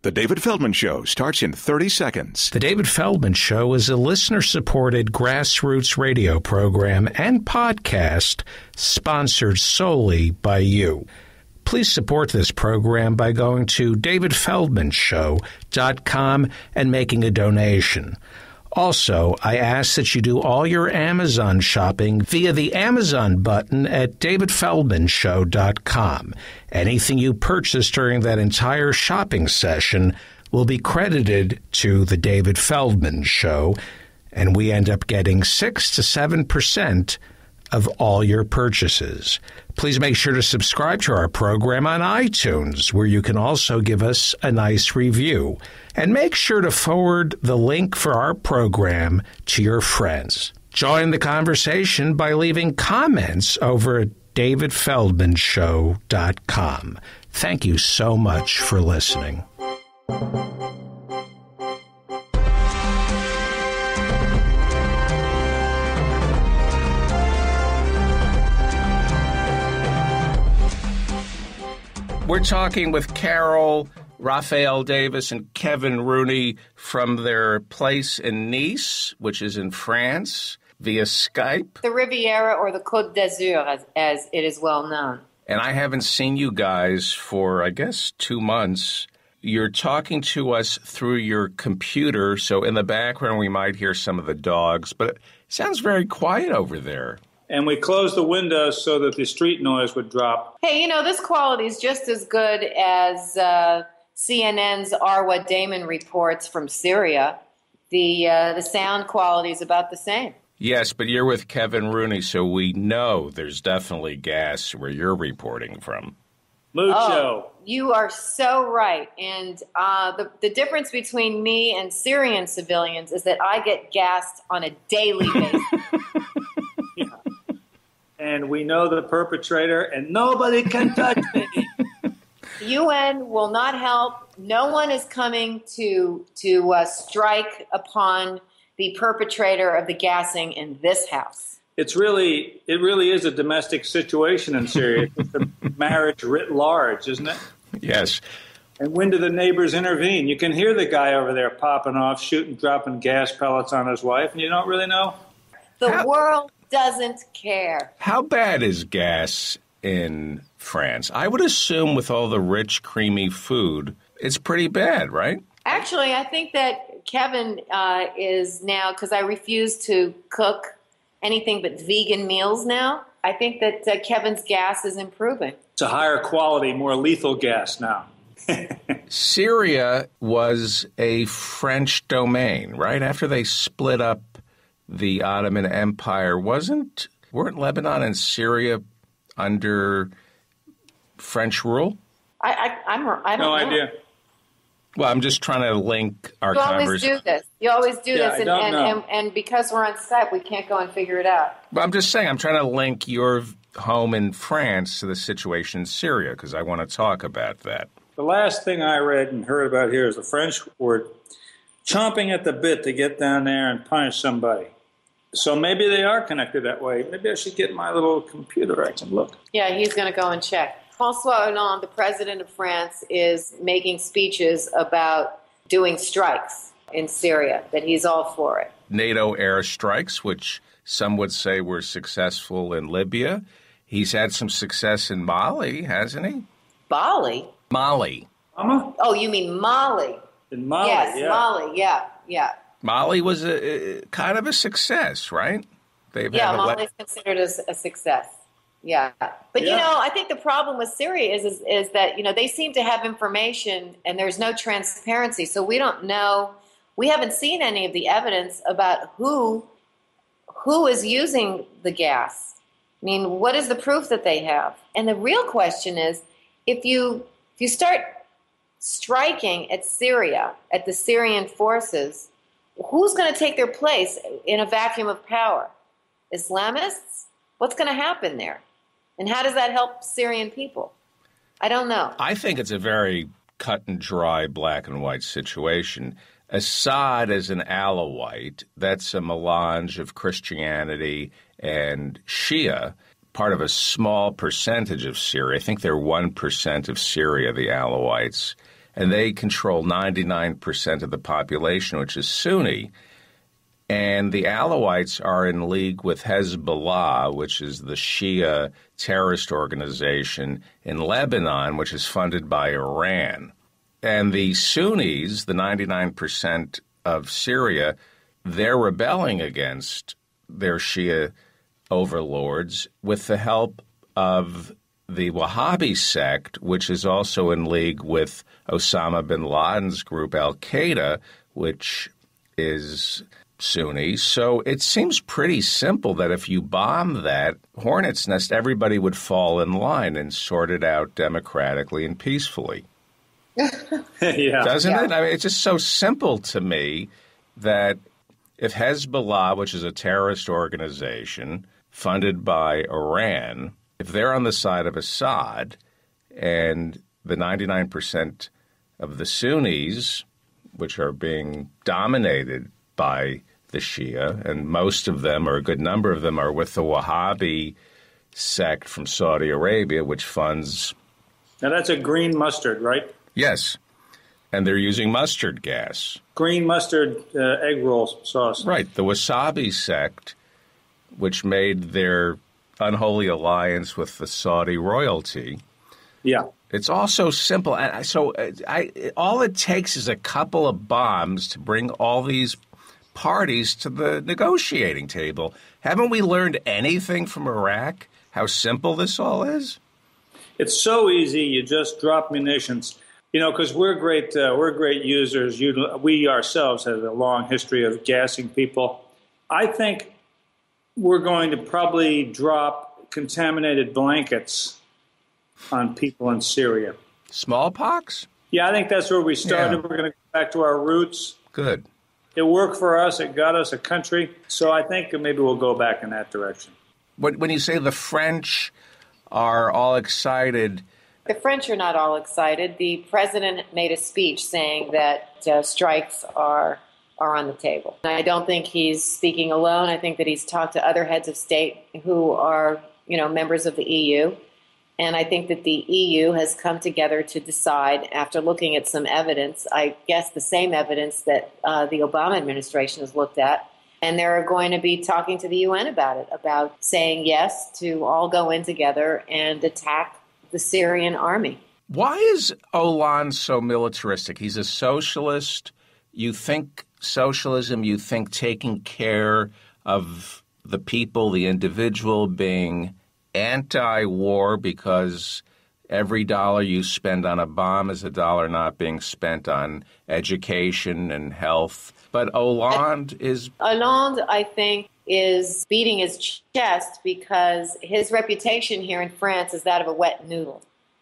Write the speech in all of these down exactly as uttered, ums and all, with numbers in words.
The David Feldman Show starts in thirty seconds. The David Feldman Show is a listener-supported grassroots radio program and podcast sponsored solely by you. Please support this program by going to david feldman show dot com and making a donation. Also, I ask that you do all your Amazon shopping via the Amazon button at david feldman show dot com. Anything you purchase during that entire shopping session will be credited to The David Feldman Show, and we end up getting six to seven percent of all your purchases. Please make sure to subscribe to our program on iTunes, where you can also give us a nice review. And make sure to forward the link for our program to your friends. Join the conversation by leaving comments over at david feldman show dot com. Thank you so much for listening. We're talking with Carol, Raphael Davis, and Kevin Rooney from their place in Nice, which is in France, via Skype. The Riviera, or the Côte d'Azur, as, as it is well known. And I haven't seen you guys for, I guess, two months. You're talking to us through your computer, so in the background we might hear some of the dogs, but it sounds very quiet over there. And we closed the windows so that the street noise would drop. Hey, you know, this quality is just as good as uh, C N N's Arwa Damon reports from Syria. The uh, the sound quality is about the same. Yes, but you're with Kevin Rooney, so we know there's definitely gas where you're reporting from. Mucho. Oh, you are so right. And uh, the, the difference between me and Syrian civilians is that I get gassed on a daily basis. Yeah. And we know the perpetrator, and nobody can touch me. The U N will not help. No one is coming to to uh, strike upon the perpetrator of the gassing in this house. It's really, it really is a domestic situation in Syria. It's a marriage writ large, isn't it? Yes. And when do the neighbors intervene? You can hear the guy over there popping off, shooting, dropping gas pellets on his wife, and you don't really know. The How- world doesn't care. How bad is gas in France? I would assume with all the rich, creamy food, it's pretty bad, right? Actually, I think that Kevin uh, is now, because I refuse to cook anything but vegan meals now, I think that uh, Kevin's gas is improving. It's a higher quality, more lethal gas now. Syria was a French domain, right? After they split up the Ottoman Empire, wasn't weren't Lebanon and Syria under French rule? I, I, I'm, I don't No know. idea. Well, I'm just trying to link our You always conversation. do this. You always do Yeah, this, I and, don't and, know. and, and because we're on Skype, we can't go and figure it out. But I'm just saying, I'm trying to link your home in France to the situation in Syria because I want to talk about that. The last thing I read and heard about here is the French word chomping at the bit to get down there and punish somebody. So maybe they are connected that way. Maybe I should get my little computer. I can look. Yeah, he's going to go and check. François Hollande, the president of France, is making speeches about doing strikes in Syria, that he's all for it. NATO airstrikes, which some would say were successful in Libya. He's had some success in Mali, hasn't he? Bali? Mali. Mama? Oh, you mean Mali? In Mali, yes, yeah. Mali, yeah, yeah. Mali was a, a kind of a success, right? They've Yeah, had Mali is considered as a success. Yeah. But, Yeah. you know, I think the problem with Syria is, is is that, you know, they seem to have information and there's no transparency. So we don't know, we haven't seen any of the evidence about who who is using the gas. I mean, what is the proof that they have? And the real question is, if you if you start striking at Syria, at the Syrian forces, who's going to take their place in a vacuum of power? Islamists? What's going to happen there? And how does that help Syrian people? I don't know. I think it's a very cut and dry black and white situation. Assad is an Alawite. That's a melange of Christianity and Shia, part of a small percentage of Syria. I think they're one percent of Syria, the Alawites. and they control ninety-nine percent of the population, which is Sunni. And the Alawites are in league with Hezbollah, which is the Shia terrorist organization in Lebanon, which is funded by Iran. And the Sunnis, the ninety-nine percent of Syria, they're rebelling against their Shia overlords with the help of the Wahhabi sect, which is also in league with Osama bin Laden's group Al-Qaeda, which is Sunni. So it seems pretty simple that if you bomb that hornet's nest, everybody would fall in line and sort it out democratically and peacefully. yeah. Doesn't yeah. it? I mean, it's just so simple to me that if Hezbollah, which is a terrorist organization funded by Iran, if they're on the side of Assad and the ninety-nine percent of the Sunnis, which are being dominated by the Shia, and most of them, or a good number of them, are with the Wahhabi sect from Saudi Arabia, which funds... Now that's a green mustard, right? Yes, and they're using mustard gas. Green mustard uh, egg roll sauce. Right, the Wasabi sect, which made their unholy alliance with the Saudi royalty. Yeah. It's all so simple. And I, so I, all it takes is a couple of bombs to bring all these parties to the negotiating table. Haven't we learned anything from Iraq? How simple this all is? It's so easy. You just drop munitions. You know, because we're great. Uh, we're great users. You, we ourselves have a long history of gassing people. I think we're going to probably drop contaminated blankets on people in Syria. Smallpox? Yeah, I think that's where we started. Yeah. We're going to go back to our roots. Good. It worked for us. It got us a country. So I think maybe we'll go back in that direction. When you say the French are all excited... The French are not all excited. The president made a speech saying that uh, strikes are are on the table. And I don't think he's speaking alone. I think that he's talked to other heads of state who are, you know, members of the E U. And I think that the E U has come together to decide, after looking at some evidence, I guess the same evidence that uh, the Obama administration has looked at, and they're going to be talking to the U N about it, about saying yes to all go in together and attack the Syrian army. Why is Hollande so militaristic? He's a socialist. You think socialism, you think taking care of the people, the individual, being anti-war because every dollar you spend on a bomb is a dollar not being spent on education and health. But Hollande is... Hollande, I think, is beating his chest because his reputation here in France is that of a wet noodle.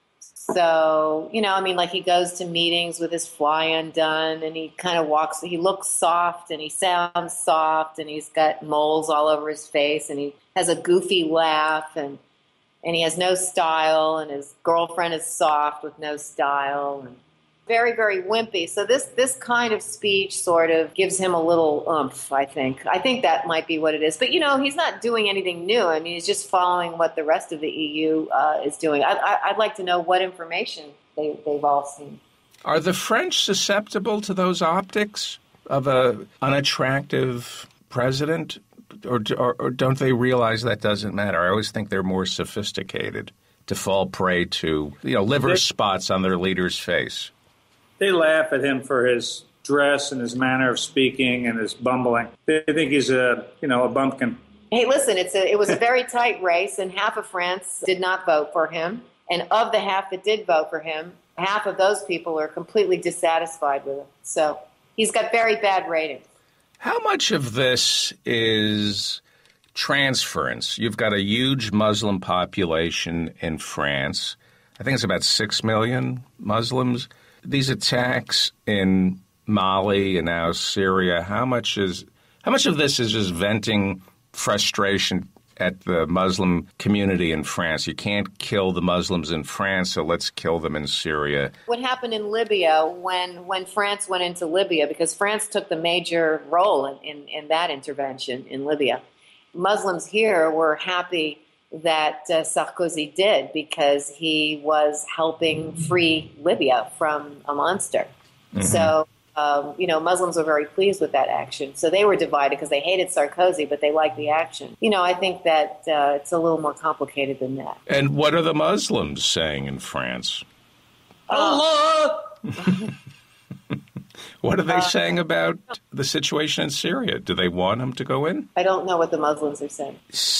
So, you know, I mean, like he goes to meetings with his fly undone and he kind of walks, he looks soft and he sounds soft and he's got moles all over his face and he has a goofy laugh and and he has no style and his girlfriend is soft with no style and very, very wimpy. So this this kind of speech sort of gives him a little oomph, I think. I think that might be what it is. But, you know, he's not doing anything new. I mean, he's just following what the rest of the E U uh, is doing. I, I, I'd like to know what information they, they've all seen. Are the French susceptible to those optics of a unattractive president? Or, or, or don't they realize that doesn't matter? I always think they're more sophisticated to fall prey to, you know, liver spots on their leader's face. They laugh at him for his dress and his manner of speaking and his bumbling. They think he's a, you know, a bumpkin. Hey, listen, it's a, it was a very tight race, and half of France did not vote for him. And of the half that did vote for him, half of those people are completely dissatisfied with him. So he's got very bad ratings. How much of this is transference? You've got a huge Muslim population in France. I think it's about six million Muslims. These attacks in Mali and now Syria, how much is how much of this is just venting frustration at the Muslim community in France? You can't kill the Muslims in France, so let's kill them in Syria. What happened in Libya when, when France went into Libya, because France took the major role in, in, in that intervention in Libya. Muslims here were happy that uh, Sarkozy did because he was helping free Libya from a monster. Mm-hmm. So, um, you know, Muslims were very pleased with that action. So they were divided because they hated Sarkozy, but they liked the action. You know, I think that uh, it's a little more complicated than that. And what are the Muslims saying in France? Allah! What are they uh, saying about the situation in Syria? Do they want him to go in? I don't know what the Muslims are saying.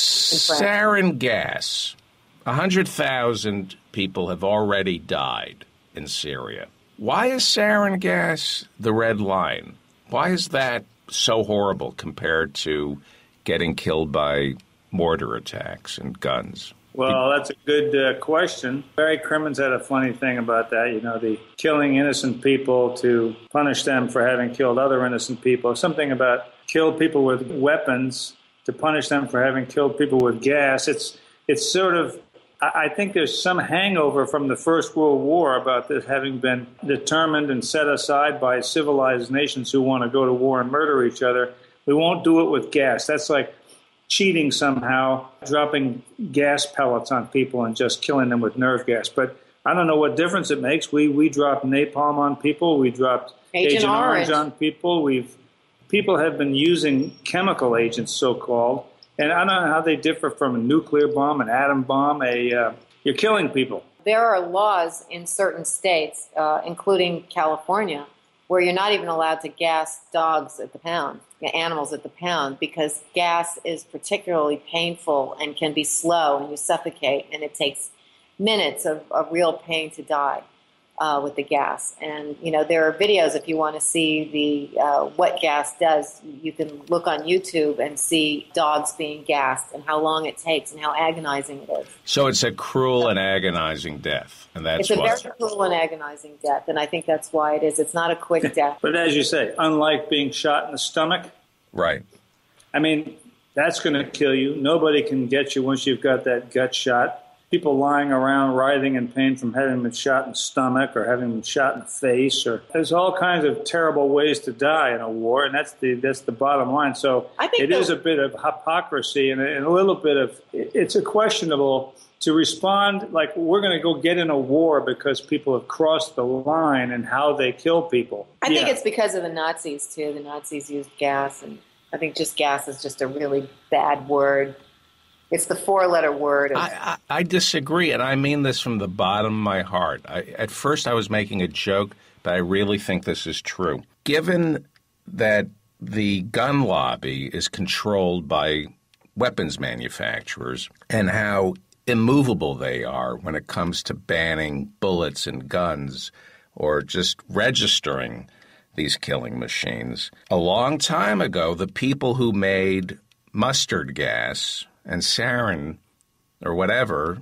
Sarin gas. one hundred thousand people have already died in Syria. Why is sarin gas the red line? Why is that so horrible compared to getting killed by mortar attacks and guns? Well, that's a good uh, question. Barry Crimmins had a funny thing about that, you know, the killing innocent people to punish them for having killed other innocent people. Something about kill people with weapons to punish them for having killed people with gas. It's it's sort of, I think there's some hangover from the First World War about this having been determined and set aside by civilized nations who want to go to war and murder each other. We won't do it with gas. That's like cheating somehow, dropping gas pellets on people and just killing them with nerve gas. But I don't know what difference it makes. We we dropped napalm on people. We dropped Agent, Agent Orange. Orange on people. We've people have been using chemical agents, so-called. And I don't know how they differ from a nuclear bomb, an atom bomb. A uh, you're killing people. There are laws in certain states, uh, including California, where you're not even allowed to gas dogs at the pound, animals at the pound, because gas is particularly painful and can be slow, and you suffocate, and it takes minutes of, of real pain to die uh, with the gas. And, you know, there are videos if you want to see the uh, what gas does. You can look on YouTube and see dogs being gassed and how long it takes and how agonizing it is. So it's a cruel and agonizing death, and that's It's a what... very cruel and agonizing death, and I think that's why it is. It's not a quick death. But as you say, unlike being shot in the stomach, Right. I mean, that's going to kill you. Nobody can get you once you've got that gut shot. People lying around writhing in pain from having been shot in the stomach or having been shot in the face, or there's all kinds of terrible ways to die in a war, and that's the that's the bottom line. So I think it the- is a bit of hypocrisy and a, and a little bit of it's a questionable to respond like we're going to go get in a war because people have crossed the line and how they kill people. I yeah. think it's because of the Nazis, too. The Nazis used gas, and I think just gas is just a really bad word. It's the four-letter word. Of- I, I, I disagree, and I mean this from the bottom of my heart. I, at first, I was making a joke, but I really think this is true. Given that the gun lobby is controlled by weapons manufacturers and how immovable they are when it comes to banning bullets and guns or just registering these killing machines. A long time ago, the people who made mustard gas and sarin or whatever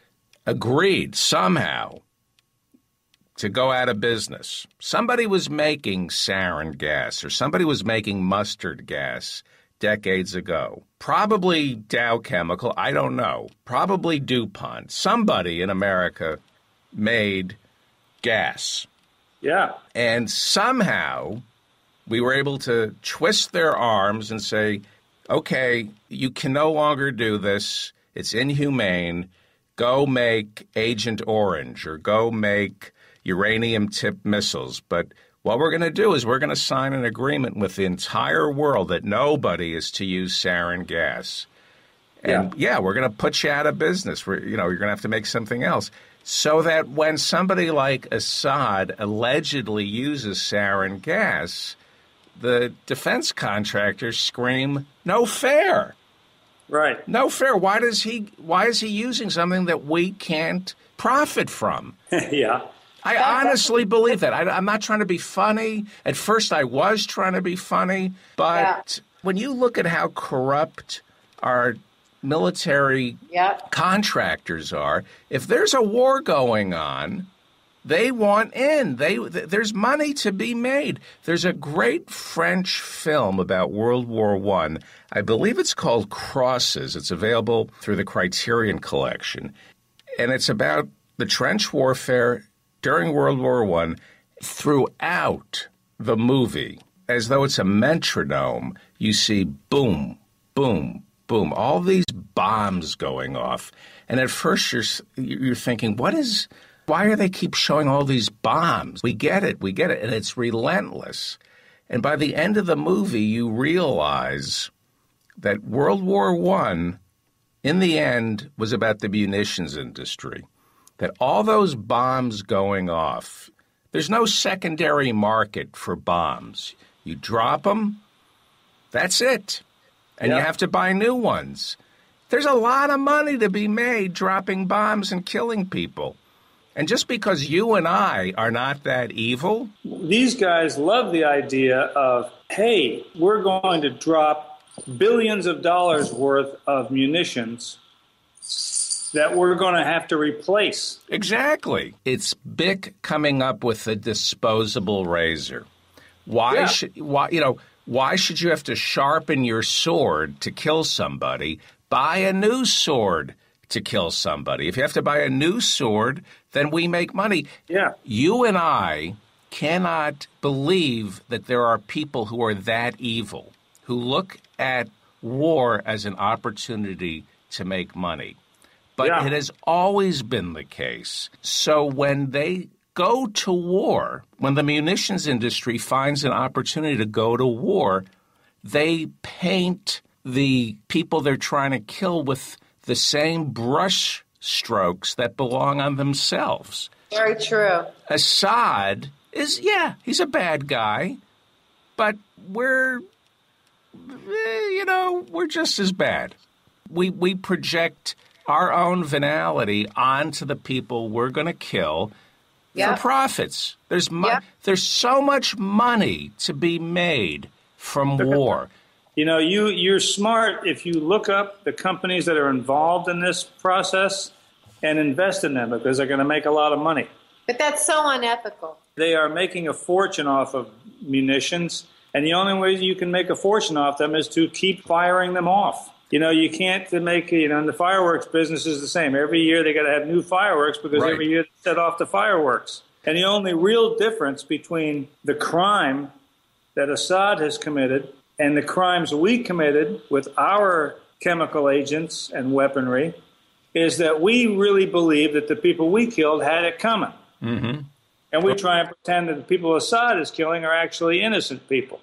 agreed somehow to go out of business. Somebody was making sarin gas or somebody was making mustard gas decades ago. Probably Dow Chemical, I don't know. Probably DuPont. Somebody in America made gas. Yeah. And somehow we were able to twist their arms and say, okay, you can no longer do this. It's inhumane. Go make Agent Orange or go make uranium-tipped missiles. But what we're going to do is we're going to sign an agreement with the entire world that nobody is to use sarin gas. And, yeah, yeah we're going to put you out of business. We're, you know, you're going to have to make something else. So that when somebody like Assad allegedly uses sarin gas, the defense contractors scream, no fair. Right. No fair. Why does he why is he using something that we can't profit from? Yeah. I honestly believe that. I, I'm not trying to be funny. At first I was trying to be funny, but yeah. when you look at how corrupt our military yep. contractors are, if there's a war going on, they want in. They there's money to be made. There's a great French film about World War One. I. I believe it's called Crosses. It's available through the Criterion Collection. And it's about the trench warfare during World War One. Throughout the movie, as though it's a metronome, you see boom, boom, boom, all these bombs going off. And at first you're you're thinking, what is, why are they keep showing all these bombs? We get it, we get it, and it's relentless. And by the end of the movie, you realize that World War One, in the end, was about the munitions industry. That all those bombs going off, there's no secondary market for bombs. You drop them, that's it. And yep. You have to buy new ones. There's a lot of money to be made dropping bombs and killing people. And just because you and I are not that evil. These guys love the idea of, hey, we're going to drop billions of dollars worth of munitions that we're going to have to replace. Exactly. It's Bic coming up with a disposable razor. Why yeah. should why you know why should you have to sharpen your sword to kill somebody? Buy a new sword to kill somebody. If you have to buy a new sword, then we make money. Yeah. You and I cannot believe that there are people who are that evil, who look at war as an opportunity to make money. But yeah. It has always been the case. So when they go to war, when the munitions industry finds an opportunity to go to war, they paint the people they're trying to kill with the same brush strokes that belong on themselves. Very true. Assad is, yeah, he's a bad guy, but we're, you know, we're just as bad. We we project our own venality onto the people we're going to kill yep. for profits. There's mo- yep. There's so much money to be made from war. You know, you, you're smart if you look up the companies that are involved in this process and invest in them because they're going to make a lot of money. But that's so unethical. They are making a fortune off of munitions, and the only way you can make a fortune off them is to keep firing them off. You know, you can't make, you know, in the fireworks business is the same. Every year they got to have new fireworks because right. every year they set off the fireworks. And the only real difference between the crime that Assad has committed and the crimes we committed with our chemical agents and weaponry is that we really believe that the people we killed had it coming. Mm-hmm. And we try and pretend that the people Assad is killing are actually innocent people.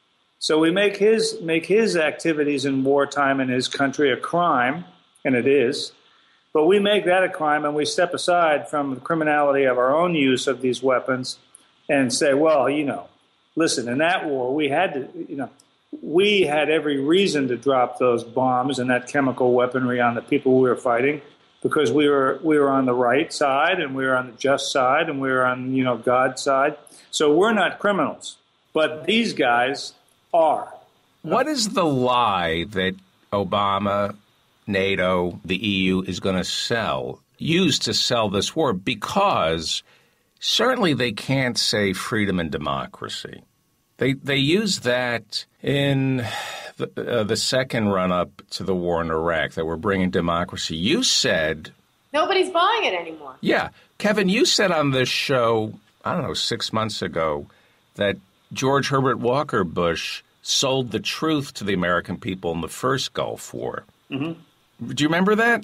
So we make his make his activities in wartime in his country a crime, and it is. But we make that a crime, and we step aside from the criminality of our own use of these weapons and say, well, you know, listen, in that war, we had to, you know, we had every reason to drop those bombs and that chemical weaponry on the people we were fighting because we were we were on the right side and we were on the just side and we were on, you know, God's side. So we're not criminals. But these guys are. What is the lie that Obama, NATO, the E U is going to sell, use to sell this war? Because certainly they can't say freedom and democracy. They they use that in the, uh, the second run-up to the war in Iraq, that we're bringing democracy. You said... Nobody's buying it anymore. Yeah. Kevin, you said on this show, I don't know, six months ago, that George Herbert Walker Bush sold the truth to the American people in the first Gulf War. Mm-hmm. Do you remember that?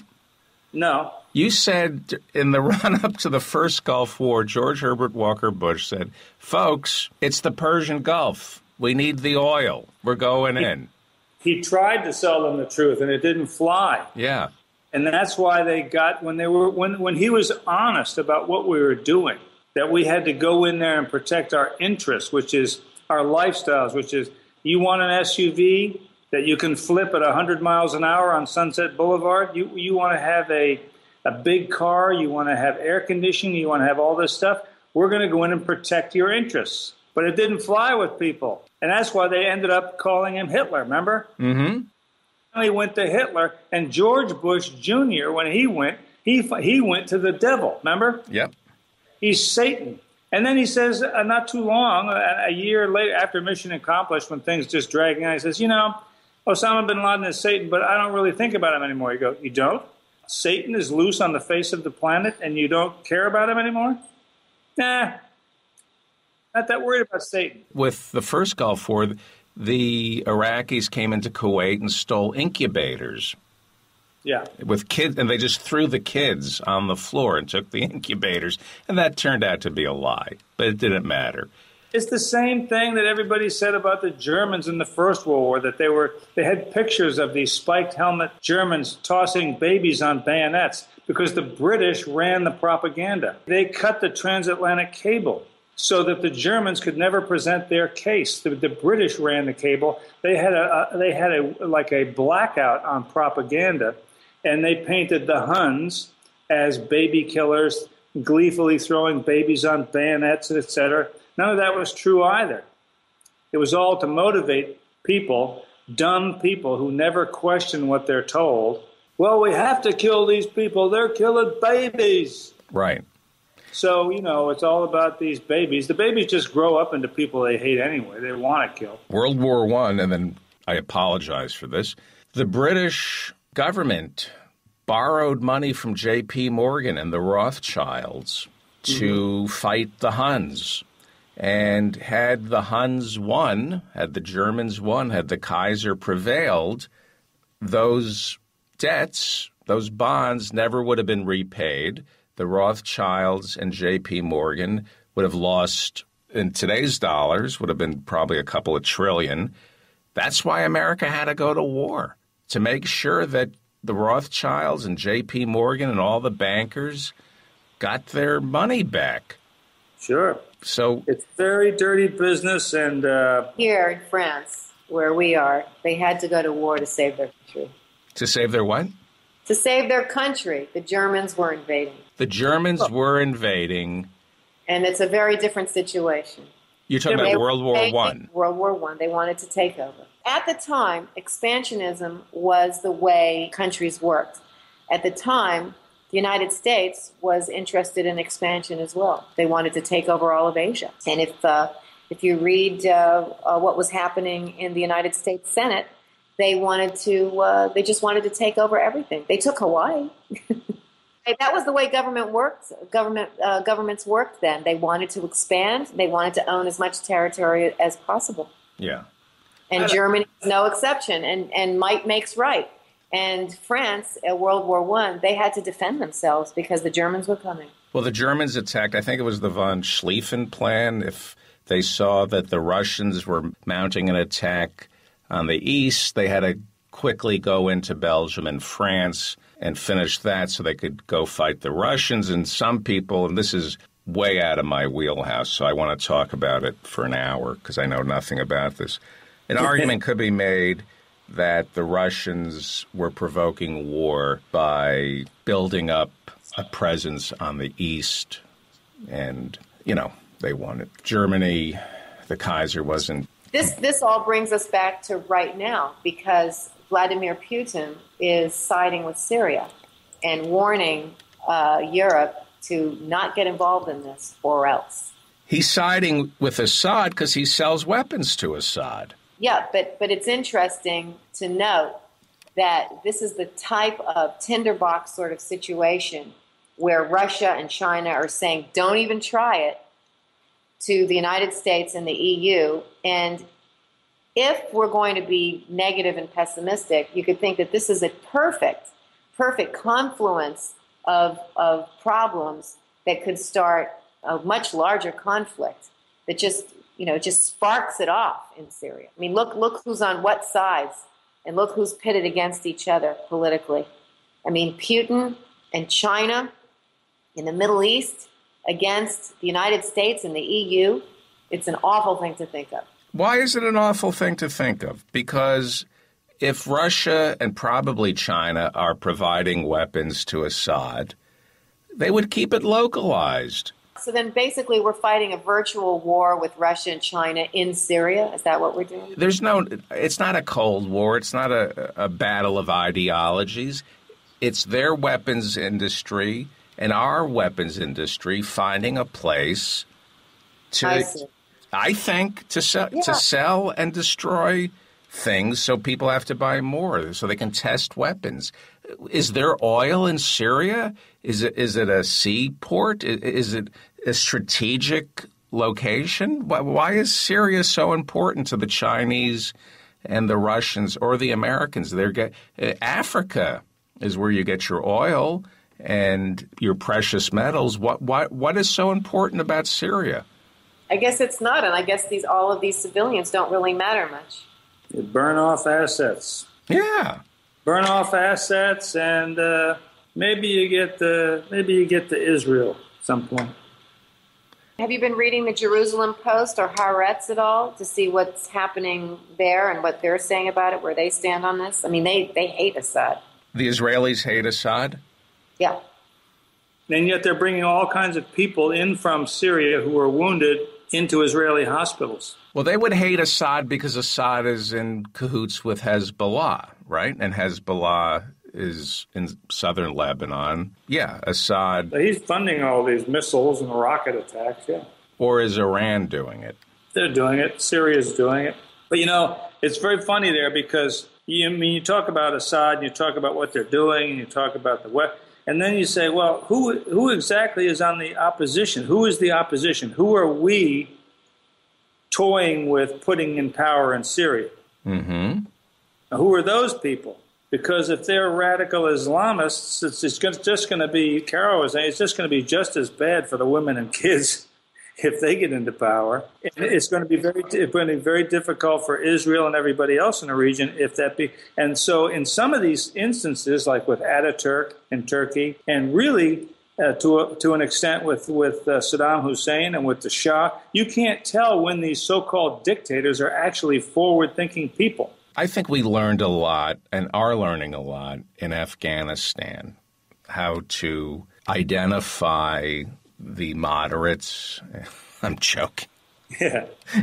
No. You said in the run-up to the first Gulf War, George Herbert Walker Bush said, folks, it's the Persian Gulf. We need the oil. We're going he, in. He tried to sell them the truth, and it didn't fly. Yeah. And that's why they got, when they were when, when he was honest about what we were doing, that we had to go in there and protect our interests, which is our lifestyles, which is you want an S U V that you can flip at one hundred miles an hour on Sunset Boulevard. You you want to have a, a big car. You want to have air conditioning. You want to have all this stuff. We're going to go in and protect your interests. But it didn't fly with people. And that's why they ended up calling him Hitler, remember? Mm-hmm. He went to Hitler. And George Bush Junior, when he went, he he went to the devil, remember? Yep. He's Satan. And then he says, uh, not too long, a, a year later, after mission accomplished, when things just dragging on, he says, you know, Osama bin Laden is Satan, but I don't really think about him anymore. You go, you don't? Satan is loose on the face of the planet and you don't care about him anymore? Nah, not that worried about Satan. With the first Gulf War, the Iraqis came into Kuwait and stole incubators. Yeah. With kids, and they just threw the kids on the floor and took the incubators, and that turned out to be a lie, but it didn't matter. It's the same thing that everybody said about the Germans in the First World War, that they were they had pictures of these spiked helmet Germans tossing babies on bayonets because the British ran the propaganda. They cut the transatlantic cable so that the Germans could never present their case. The, the British ran the cable. They had a, a they had a like a blackout on propaganda, and they painted the Huns as baby killers, gleefully throwing babies on bayonets, et cetera. None of that was true either. It was all to motivate people, dumb people who never question what they're told. Well, we have to kill these people. They're killing babies. Right. So, you know, it's all about these babies. The babies just grow up into people they hate anyway. They want to kill. World War One, and then I apologize for this, the British government borrowed money from J P Morgan and the Rothschilds to mm-hmm. fight the Huns. And had the Huns won, had the Germans won, had the Kaiser prevailed, those debts, those bonds never would have been repaid. The Rothschilds and J P Morgan would have lost, in today's dollars, would have been probably a couple of trillion. That's why America had to go to war, to make sure that the Rothschilds and J P Morgan and all the bankers got their money back. Sure. So it's very dirty business. And uh, here in France, where we are, they had to go to war to save their country. To save their what? To save their country. The Germans were invading. The Germans oh. were invading. And it's a very different situation. You're talking they about World War One. World War One. They wanted to take over. At the time, expansionism was the way countries worked. At the time, the United States was interested in expansion as well. They wanted to take over all of Asia. And if uh, if you read uh, uh, what was happening in the United States Senate, they wanted to. Uh, they just wanted to take over everything. They took Hawaii. That was the way government worked. Government uh, governments worked then. They wanted to expand. They wanted to own as much territory as possible. Yeah. And Germany is no exception. And and might makes right. And France, at World War One, they had to defend themselves because the Germans were coming. Well, the Germans attacked, I think it was the von Schlieffen plan. If they saw that the Russians were mounting an attack on the east, they had to quickly go into Belgium and France and finish that so they could go fight the Russians. And some people, and this is way out of my wheelhouse, so I want to talk about it for an hour because I know nothing about this. An argument could be made that the Russians were provoking war by building up a presence on the east. And, you know, they wanted Germany, the Kaiser wasn't. This, this all brings us back to right now because Vladimir Putin is siding with Syria and warning uh, Europe to not get involved in this or else. He's siding with Assad because he sells weapons to Assad. Yeah, but, but it's interesting to note that this is the type of tinderbox sort of situation where Russia and China are saying, don't even try it, to the United States and the E U. And if we're going to be negative and pessimistic, you could think that this is a perfect, perfect confluence of, of problems that could start a much larger conflict that just, you know, just sparks it off in Syria. I mean, look, look who's on what sides and look who's pitted against each other politically. I mean, Putin and China in the Middle East against the United States and the E U. It's an awful thing to think of. Why is it an awful thing to think of? Because if Russia and probably China are providing weapons to Assad, they would keep it localized. So then basically we're fighting a virtual war with Russia and China in Syria? Is that what we're doing? There's no, it's not a Cold War. It's not a, a battle of ideologies. It's their weapons industry and our weapons industry finding a place to, I, see. I think, to sell, yeah. to sell and destroy things so people have to buy more so they can test weapons. Is there oil in Syria? Is it is it a seaport? Is it a strategic location? Why, why is Syria so important to the Chinese and the Russians or the Americans? They're get, Africa is where you get your oil and your precious metals. What what what is so important about Syria? I guess it's not, and I guess these all of these civilians don't really matter much. You burn off assets. Yeah, burn off assets, and uh, maybe you get the maybe you get to Israel at some point. Have you been reading the Jerusalem Post or Haaretz at all to see what's happening there and what they're saying about it, where they stand on this? I mean, they, they hate Assad. The Israelis hate Assad? Yeah. And yet they're bringing all kinds of people in from Syria who are wounded into Israeli hospitals. Well, they would hate Assad because Assad is in cahoots with Hezbollah, right? And Hezbollah is in southern Lebanon. Yeah, Assad. He's funding all these missiles and rocket attacks, yeah. Or is Iran doing it? They're doing it. Syria's doing it. But, you know, it's very funny there because, you, I mean, you talk about Assad, and you talk about what they're doing, and you talk about the West. And then you say, well, who who exactly is on the opposition? Who is the opposition? Who are we toying with putting in power in Syria? Mm-hmm. Now, who are those people? Because if they're radical Islamists, it's, it's just going to be, Carol was saying, it's just going to be just as bad for the women and kids if they get into power. And it's going to be very, it's going to be very difficult for Israel and everybody else in the region if that be. And so in some of these instances, like with Ataturk in Turkey, and really uh, to a, to an extent with, with uh, Saddam Hussein and with the Shah, you can't tell when these so-called dictators are actually forward-thinking people. I think we learned a lot and are learning a lot in Afghanistan, how to identify the moderates. I'm joking. Yeah,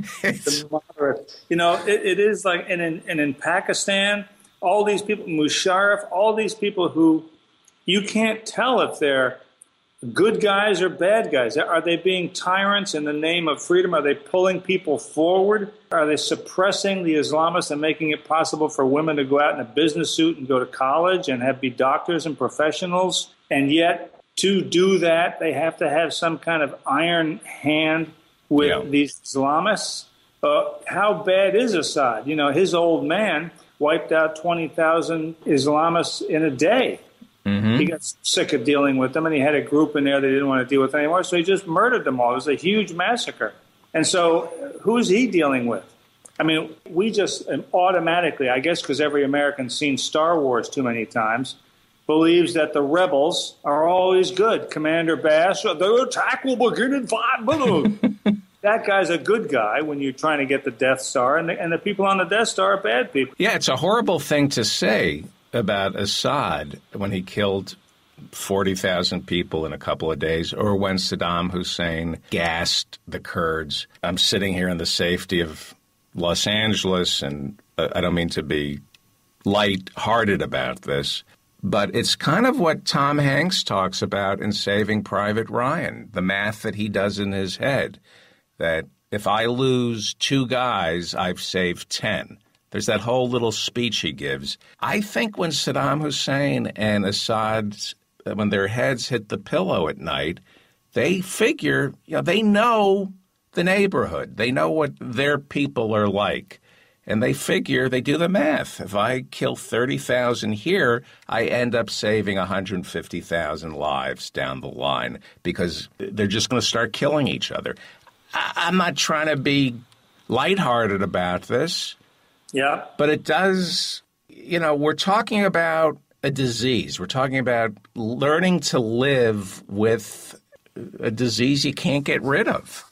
the moderate. You know, it, it is like, and in, and in Pakistan, all these people, Musharraf, all these people who you can't tell if they're good guys or bad guys. Are they being tyrants in the name of freedom? Are they pulling people forward? Are they suppressing the Islamists and making it possible for women to go out in a business suit and go to college and have be doctors and professionals? And yet, to do that, they have to have some kind of iron hand with yeah. these Islamists. Uh, how bad is Assad? You know, his old man wiped out twenty thousand Islamists in a day. Mm-hmm. He got sick of dealing with them, and he had a group in there that he didn't want to deal with anymore, so he just murdered them all. It was a huge massacre. And so who is he dealing with? I mean, we just automatically, I guess because every American's seen Star Wars too many times, believes that the rebels are always good. Commander Bass, the attack will begin in five minutes. That guy's a good guy when you're trying to get the Death Star, and the, and the people on the Death Star are bad people. Yeah, it's a horrible thing to say about Assad when he killed forty thousand people in a couple of days, or when Saddam Hussein gassed the Kurds. I'm sitting here in the safety of Los Angeles, and I don't mean to be light-hearted about this, but it's kind of what Tom Hanks talks about in Saving Private Ryan, the math that he does in his head, that if I lose two guys, I've saved ten. There's that whole little speech he gives. I think when Saddam Hussein and Assad, when their heads hit the pillow at night, they figure, you know, they know the neighborhood. They know what their people are like. And they figure, they do the math. If I kill thirty thousand here, I end up saving one hundred fifty thousand lives down the line because they're just going to start killing each other. I- I'm not trying to be lighthearted about this. Yeah. But it does, you know, we're talking about a disease. We're talking about learning to live with a disease you can't get rid of.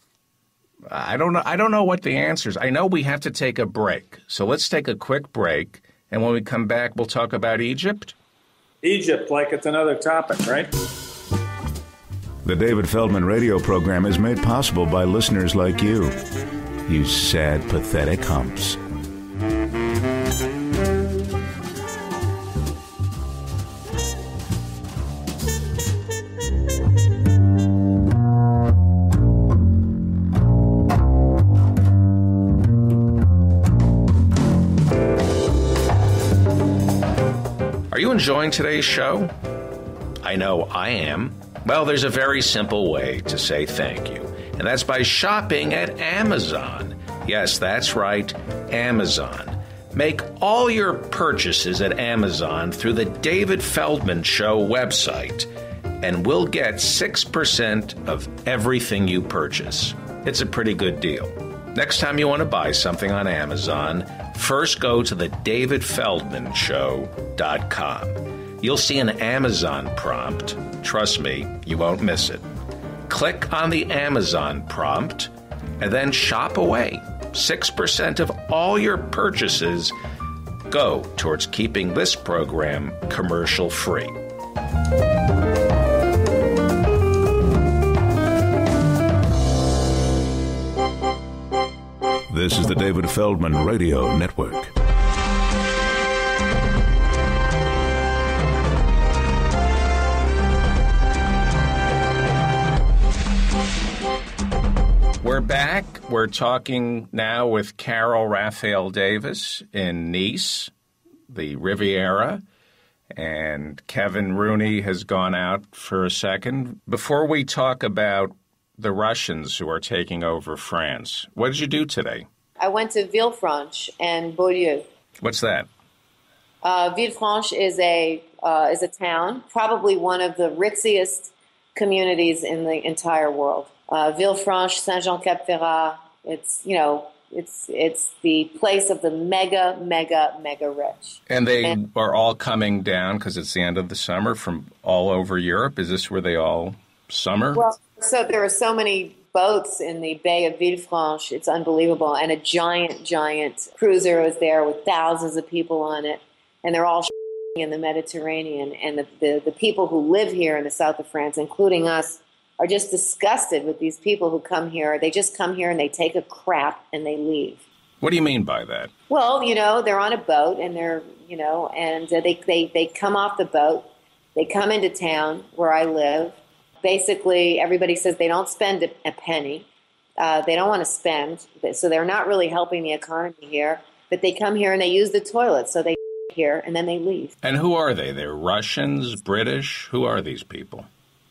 I don't know. I don't know what the answer is. I know we have to take a break. So let's take a quick break. And when we come back, we'll talk about Egypt. Egypt, like it's another topic, right? The David Feldman radio program is made possible by listeners like you. You sad, pathetic humps. Are you enjoying today's show? I know I am. Well, there's a very simple way to say thank you, and And that's by shopping at Amazon. Yes, that's right, Amazon. Make all your purchases at Amazon through the David Feldman Show website, and we'll get six percent of everything you purchase. It's a pretty good deal. Next time you want to buy something on Amazon, first go to the david feldman show dot com. You'll see an Amazon prompt. Trust me, you won't miss it. Click on the Amazon prompt and then shop away. six percent of all your purchases go towards keeping this program commercial-free. This is the David Feldman Radio Network. We're back. We're talking now with Carol Raphael Davis in Nice, the Riviera, and Kevin Rooney has gone out for a second. Before we talk about the Russians who are taking over France, what did you do today? I went to Villefranche and Beaulieu. What's that? Uh, Villefranche is a uh, is a town, probably one of the ritziest communities in the entire world. Uh, Villefranche, Saint-Jean-Cap-Ferrat. It's you know it's it's the place of the mega mega mega rich. And they and, are all coming down because it's the end of the summer from all over Europe. Is this where they all summer? Well, so there are so many boats in the Bay of Villefranche. It's unbelievable. And a giant, giant cruiser is there with thousands of people on it. And they're all in the Mediterranean. And the, the, the people who live here in the south of France, including us, are just disgusted with these people who come here. They just come here and they take a crap and they leave. What do you mean by that? Well, you know, they're on a boat and they're, you know, and uh, they, they, they come off the boat. They come into town where I live. Basically, everybody says they don't spend a, a penny. Uh, they don't want to spend, so they're not really helping the economy here. But they come here and they use the toilet, so they here and then they leave. And who are they? They're Russians, British? Who are these people?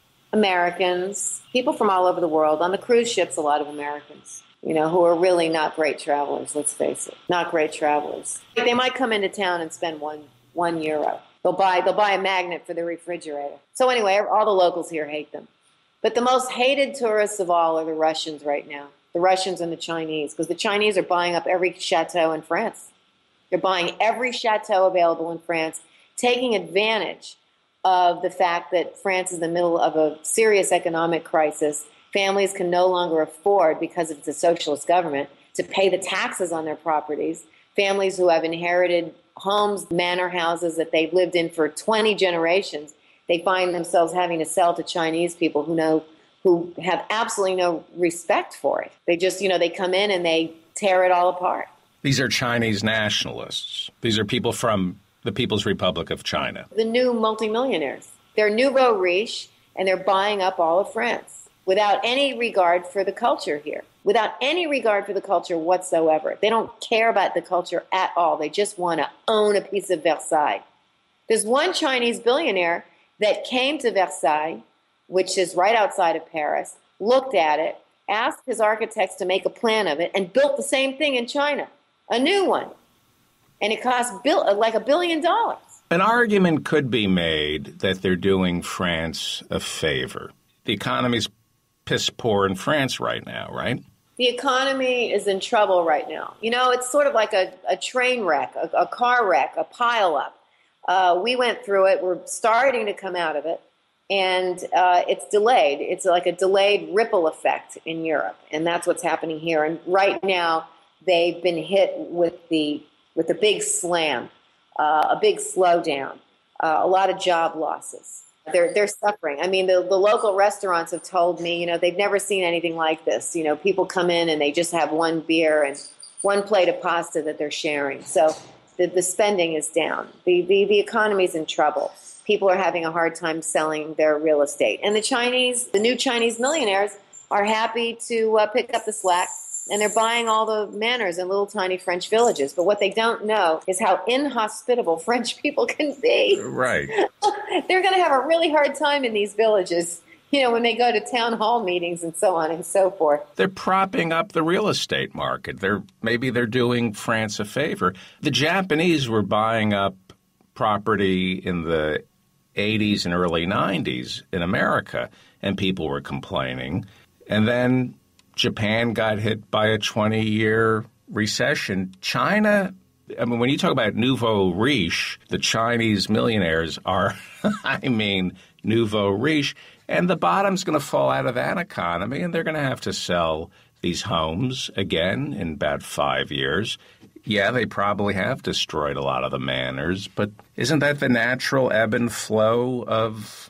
Americans, people from all over the world. On the cruise ships, a lot of Americans, you know, who are really not great travelers, let's face it. Not great travelers. They might come into town and spend one one euro. They'll buy they'll buy a magnet for the refrigerator. So anyway, all the locals here hate them. But the most hated tourists of all are the Russians right now. The Russians and the Chinese, because the Chinese are buying up every chateau in France. They're buying every chateau available in France, taking advantage of the fact that France is in the middle of a serious economic crisis. Families can no longer afford, because it's a socialist government, to pay the taxes on their properties. Families who have inherited homes, manor houses that they've lived in for twenty generations, they find themselves having to sell to Chinese people who know, who have absolutely no respect for it. They just, you know, they come in and they tear it all apart. These are Chinese nationalists. These are people from the People's Republic of China. The new multimillionaires. They're nouveau riche, and they're buying up all of France without any regard for the culture here. Without any regard for the culture whatsoever. They don't care about the culture at all. They just want to own a piece of Versailles. There's one Chinese billionaire that came to Versailles, which is right outside of Paris, looked at it, asked his architects to make a plan of it, and built the same thing in China, a new one. And it cost bill- like a billion dollars. An argument could be made that they're doing France a favor. The economy's piss poor in France right now, right? The economy is in trouble right now. You know, it's sort of like a, a train wreck, a, a car wreck, a pileup. Uh, we went through it. We're starting to come out of it. And uh, it's delayed. It's like a delayed ripple effect in Europe. And that's what's happening here. And right now, they've been hit with the with a big slam, uh, a big slowdown, uh, a lot of job losses. They're they're suffering. I mean, the, the local restaurants have told me, you know, they've never seen anything like this. You know, people come in and they just have one beer and one plate of pasta that they're sharing. So the, the spending is down. The, the, the economy's in trouble. People are having a hard time selling their real estate. And the Chinese, the new Chinese millionaires are happy to uh, pick up the slack. And they're buying all the manors in little tiny French villages. But what they don't know is how inhospitable French people can be. Right. They're going to have a really hard time in these villages you know, when they go to town hall meetings and so on and so forth. They're propping up the real estate market. They're maybe they're doing France a favor. The Japanese were buying up property in the eighties and early nineties in America, and people were complaining. And then Japan got hit by a twenty-year recession. China, I mean, when you talk about nouveau riche, the Chinese millionaires are, I mean, nouveau riche. And the bottom's going to fall out of that economy, and they're going to have to sell these homes again in about five years. Yeah, they probably have destroyed a lot of the manors, but isn't that the natural ebb and flow of...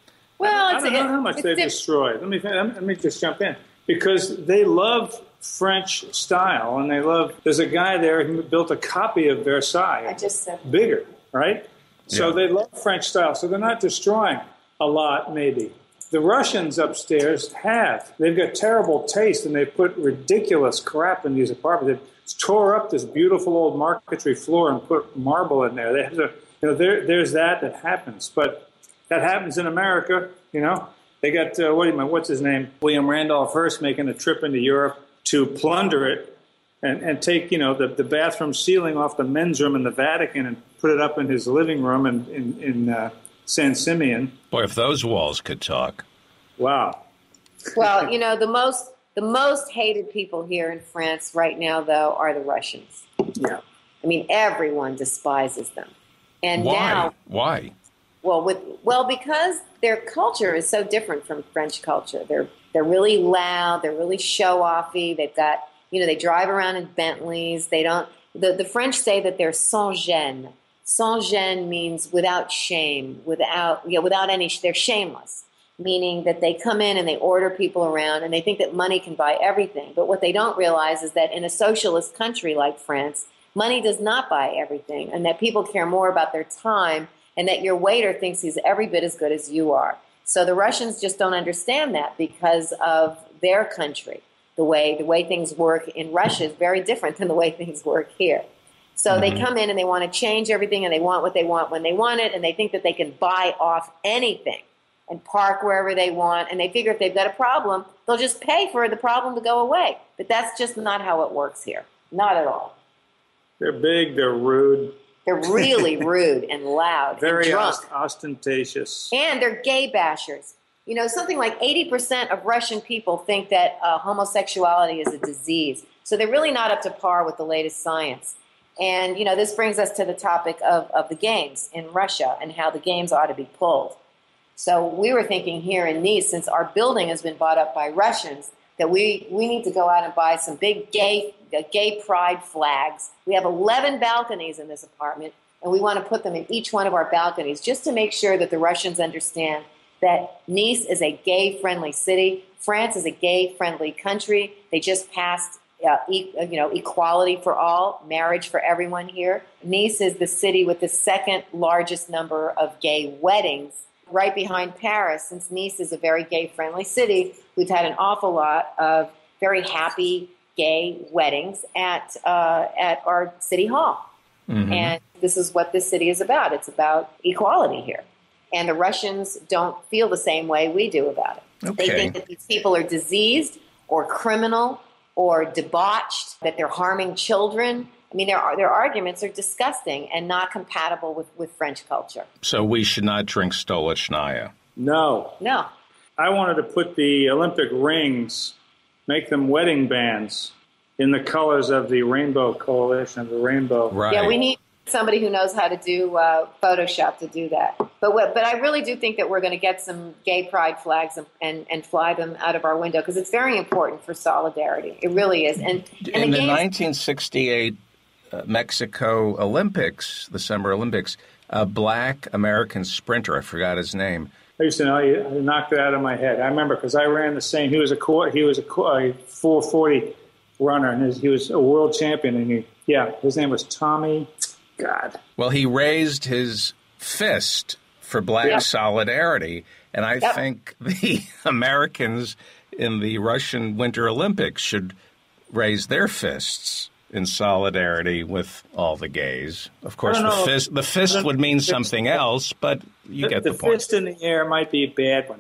Well, it's, I don't know how much they've diff- destroyed. Let me let me just jump in. Because they love French style, and they love... There's a guy there who built a copy of Versailles. I just said... Bigger, right? So Yeah. they love French style, so they're not destroying a lot, maybe. The Russians upstairs have. They've got terrible taste, and they put ridiculous crap in these apartments. They tore up this beautiful old marquetry floor and put marble in there. They have to, you know, there, there's that that happens. But that happens in America, you know. They got, uh, what, what's his name? William Randolph Hearst making a trip into Europe to plunder it and, and take, you know, the, the bathroom ceiling off the men's room in the Vatican and put it up in his living room in, in, in uh, San Simeon. Boy, if those walls could talk. Wow. Well, you know, the most the most hated people here in France right now, though, are the Russians. Yeah. I mean, everyone despises them. And Why? now, Why? well, with well, because their culture is so different from French culture. They're they're really loud. They're really show-offy. They've got, you know, they drive around in Bentleys. They don't. The the French say that they're sans gêne. Sans gêne means without shame, without you know, without any. They're shameless, meaning that they come in and they order people around, and they think that money can buy everything. But what they don't realize is that in a socialist country like France, money does not buy everything, and that people care more about their time, and that your waiter thinks he's every bit as good as you are. So the Russians just don't understand that because of their country. The way the way things work in Russia is very different than the way things work here. So mm-hmm. they come in and they want to change everything, and they want what they want when they want it, and they think that they can buy off anything and park wherever they want, and they figure if they've got a problem, they'll just pay for the problem to go away. But that's just not how it works here. Not at all. They're big, they're rude. They're really rude and loud Very and drunk. ost- ostentatious. And they're gay bashers. You know, something like eighty percent of Russian people think that uh, homosexuality is a disease. So they're really not up to par with the latest science. And, you know, this brings us to the topic of, of the games in Russia and how the games ought to be pulled. So we were thinking here in Nice, since our building has been bought up by Russians, that we, we need to go out and buy some big gay uh, gay pride flags. We have eleven balconies in this apartment, and we want to put them in each one of our balconies just to make sure that the Russians understand that Nice is a gay-friendly city. France is a gay-friendly country. They just passed uh, e- you know, equality for all, marriage for everyone here. Nice is the city with the second largest number of gay weddings, right behind Paris. Since Nice is a very gay-friendly city, we've had an awful lot of very happy gay weddings at uh, at our city hall. Mm-hmm. And this is what this city is about. It's about equality here. And the Russians don't feel the same way we do about it. Okay. They think that these people are diseased or criminal or debauched, that they're harming children. I mean, their their arguments are disgusting and not compatible with, with French culture. So we should not drink Stolichnaya. No. No. I wanted to put the Olympic rings, make them wedding bands in the colors of the Rainbow Coalition, of the Rainbow. Right. Yeah, we need somebody who knows how to do uh, Photoshop to do that. But what, but I really do think that we're going to get some gay pride flags and, and, and fly them out of our window because it's very important for solidarity. It really is. And, and in the, the games, nineteen sixty-eight uh, Mexico Olympics, the Summer Olympics, a black American sprinter, I forgot his name. I used to know. I knocked it out of my head. I remember because I ran the same. He was a he was a, a four forty runner, and his, he was a world champion. And he, yeah, his name was Tommy. God. Well, he raised his fist for black yeah. solidarity, and I yep. think the Americans in the Russian Winter Olympics should raise their fists in solidarity with all the gays. Of course, the fist the fist would mean something else, but you the, get the, the point. The fist in the air might be a bad one.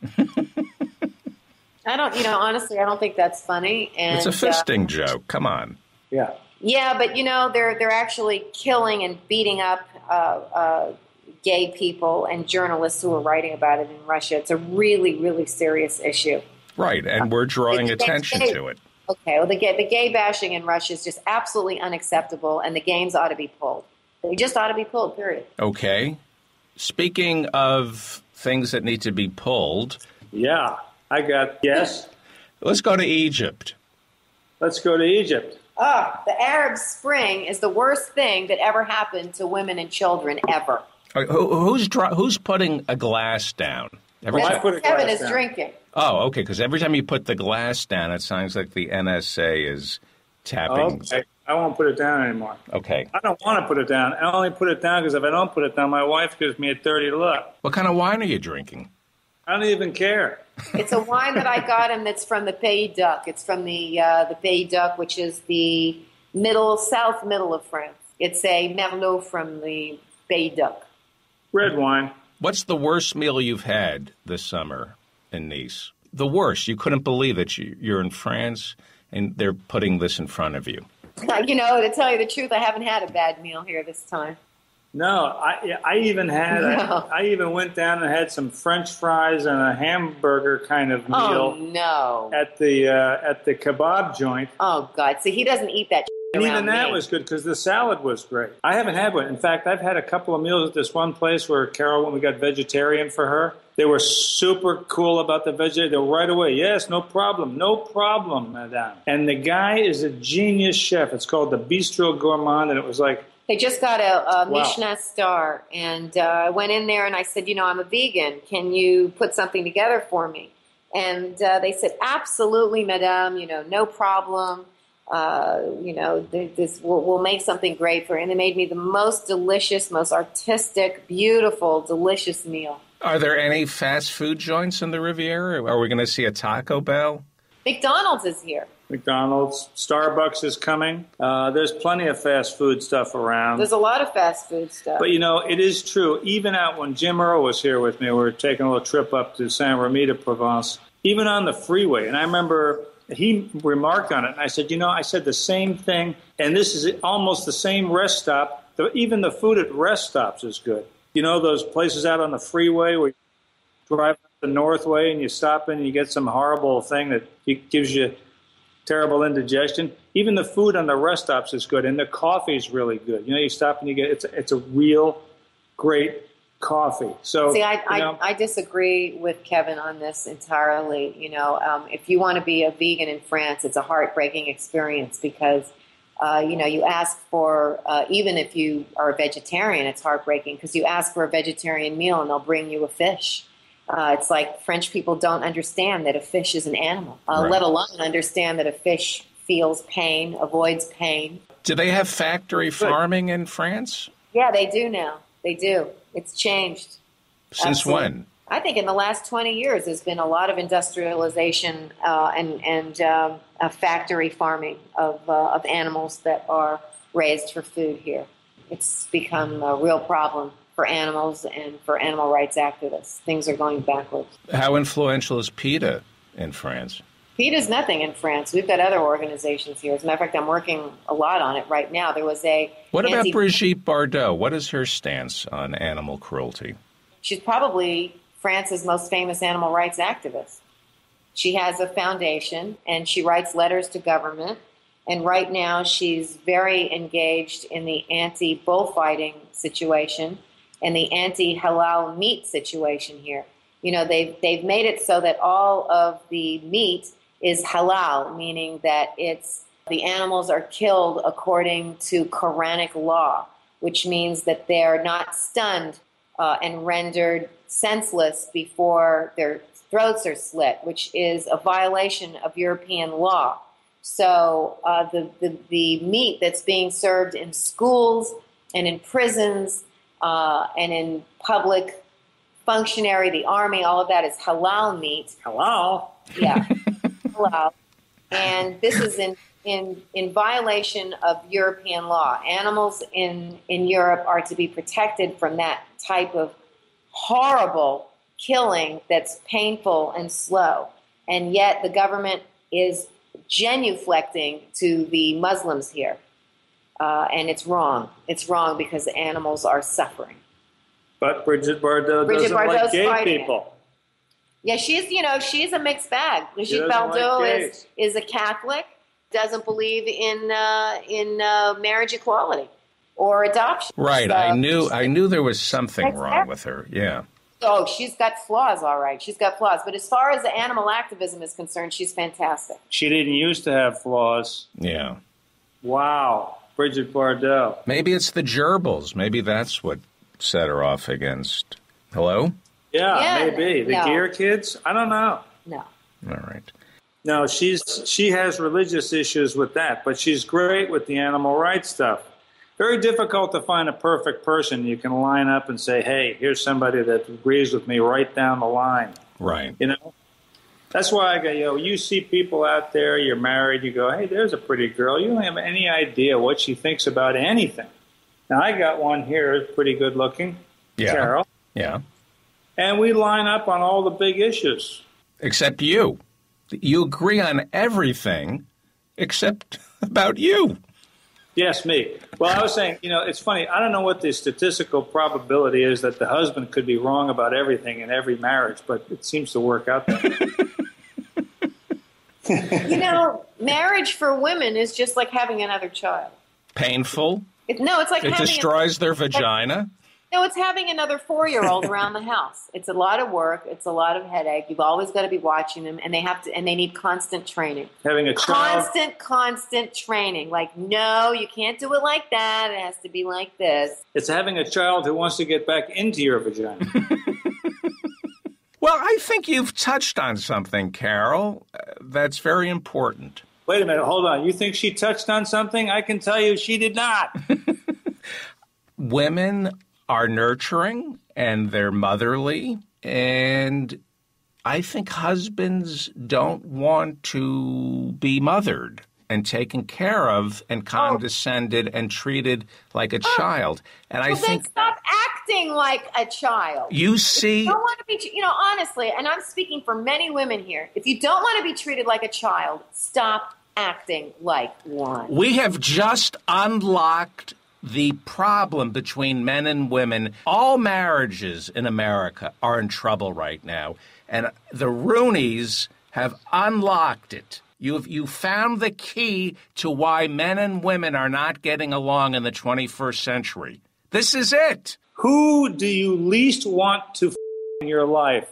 I don't, you know, honestly, I don't think that's funny. And It's a fisting uh, joke. Come on. Yeah. Yeah, but, you know, they're they're actually killing and beating up uh, uh, gay people and journalists who are writing about it in Russia. It's a really, really serious issue. Right, and we're drawing the, attention gay, to it. Okay, well, the gay, the gay bashing in Russia is just absolutely unacceptable, and the games ought to be pulled. They just ought to be pulled, period. Okay. Speaking of things that need to be pulled. Yeah, I got, yes. Let's go to Egypt. Let's go to Egypt. Ah, the Arab Spring is the worst thing that ever happened to women and children ever. Who, who's who's putting a glass down? Every well, time, I put a Kevin glass is down. drinking. Oh, okay, because every time you put the glass down, it sounds like the N S A is tapping. Okay, I won't put it down anymore. Okay. I don't want to put it down. I only put it down because if I don't put it down, my wife gives me a dirty look. What kind of wine are you drinking? I don't even care. It's a wine that I got him that's from the Pays d'Oc. It's from the uh, the Pays d'Oc, which is the middle, south middle of France. It's a Merlot from the Pays d'Oc. Red wine. What's the worst meal you've had this summer in Nice? The worst. You couldn't believe that you, you're in France and they're putting this in front of you. You know, to tell you the truth, I haven't had a bad meal here this time. No, I I even had No. a, I even went down and had some French fries and a hamburger kind of meal Oh, no. at the uh, at the kebab joint. Oh, God. See, he doesn't eat that And around even that me. was good because the salad was great. I haven't had one. In fact, I've had a couple of meals at this one place where Carol, when we got vegetarian for her, they were super cool about the vegetarian. They were right away. Yes, no problem. No problem, madame. And the guy is a genius chef. It's called the Bistro Gourmand, and it was like, They just got a, a Wow. Michelin star, and uh, I went in there and I said, you know, I'm a vegan. Can you put something together for me? And uh, they said, absolutely, madame, you know, no problem. Uh, you know, th- this we'll, we'll make something great for you. And they made me the most delicious, most artistic, beautiful, delicious meal. Are there any fast food joints in the Riviera? Are we going to see a Taco Bell? McDonald's is here. McDonald's, Starbucks is coming. Uh, there's plenty of fast food stuff around. There's a lot of fast food stuff. But, you know, it is true. Even out when Jim Earl was here with me, we were taking a little trip up to Saint-Remy de Provence, even on the freeway. And I remember he remarked on it, and I said, you know, I said the same thing, and this is almost the same rest stop. The, even the food at rest stops is good. You know, those places out on the freeway where you drive the north way and you stop in and you get some horrible thing that gives you terrible indigestion. Even the food on the rest stops is good, and the coffee is really good. You know, you stop and you get it's it's a real great coffee. So see, I you know, I, I disagree with Kevin on this entirely. You know, um, if you want to be a vegan in France, it's a heartbreaking experience because uh, you know you ask for uh, even if you are a vegetarian, it's heartbreaking because you ask for a vegetarian meal and they'll bring you a fish. Uh, it's like French people don't understand that a fish is an animal, uh, Right. let alone understand that a fish feels pain, avoids pain. Do they have factory farming in France? Yeah, they do now. They do. It's changed. Since Absolutely. when? I think in the last twenty years, there's been a lot of industrialization uh, and, and um, uh, factory farming of, uh, of animals that are raised for food here. It's become a real problem for animals and for animal rights activists. Things are going backwards. How influential is PETA in France? PETA's nothing in France. We've got other organizations here. As a matter of fact, I'm working a lot on it right now. There was a... What about anti- Brigitte Bardot? What is her stance on animal cruelty? She's probably France's most famous animal rights activist. She has a foundation, and she writes letters to government. And right now, she's very engaged in the anti-bullfighting situation and the anti-halal meat situation here. You know, they've, they've made it so that all of the meat is halal, meaning that it's the animals are killed according to Quranic law, which means that they're not stunned uh, and rendered senseless before their throats are slit, which is a violation of European law. So uh, the, the, the meat that's being served in schools and in prisons uh, and in public functionary, the army, all of that is halal meat. hello. Yeah, halal. And this is in, in, in violation of European law. Animals in, in Europe are to be protected from that type of horrible killing that's painful and slow. And yet the government is genuflecting to the Muslims here. Uh, and it's wrong. It's wrong because the animals are suffering. But Bridget Bardot Bridget doesn't Bardot's like gay fighting people. it. Yeah, she's, you know, she's a mixed bag. Brigitte doesn't Bardot like is, is a Catholic, doesn't believe in uh, in uh, marriage equality or adoption. Right. So, I knew I knew there was something That's wrong terrible. with her. Yeah. Oh, she's got flaws, all right. She's got flaws. But as far as the animal activism is concerned, she's fantastic. She didn't used to have flaws. Yeah. Wow. Bridget Bardot. Maybe it's the gerbils. Maybe that's what set her off against. Hello? Yeah, Yeah, maybe. The no. gear kids? I don't know. No. All right. No, she's she has religious issues with that, but she's great with the animal rights stuff. Very difficult to find a perfect person you can line up and say, hey, here's somebody that agrees with me right down the line. Right. You know? That's why I go, you know, you see people out there, you're married, you go, hey, there's a pretty girl. You don't have any idea what she thinks about anything. Now, I got one here, pretty good looking, Yeah. Carol. Yeah. And we line up on all the big issues. Except you. You agree on everything except about you. Yes, me. Well, I was saying, you know, it's funny. I don't know what the statistical probability is that the husband could be wrong about everything in every marriage, but it seems to work out that way. You know, marriage for women is just like having another child. Painful. It, no, it's like It having destroys a, their vagina. No, it's having another four-year-old around the house. It's a lot of work. It's a lot of headache. You've always got to be watching them, and they have to, and they need constant training. Having a child. Constant, constant training. Like, no, you can't do it like that. It has to be like this. It's having a child who wants to get back into your vagina. Well, I think you've touched on something, Carol, uh, that's very important. Wait a minute. Hold on. You think she touched on something? I can tell you she did not. Women are nurturing and they're motherly, and I think husbands don't want to be mothered and taken care of and condescended and treated like a child. And I Well, then think stop acting like a child. you If see, you don't want to be, you know, honestly, and I'm speaking for many women here, if you don't want to be treated like a child, stop acting like one. we have just unlocked the problem between men and women. All marriages in America are in trouble right now, and the Rooneys have unlocked it. You've you found the key to why men and women are not getting along in the twenty-first century. This is it. Who do you least want to f- in your life?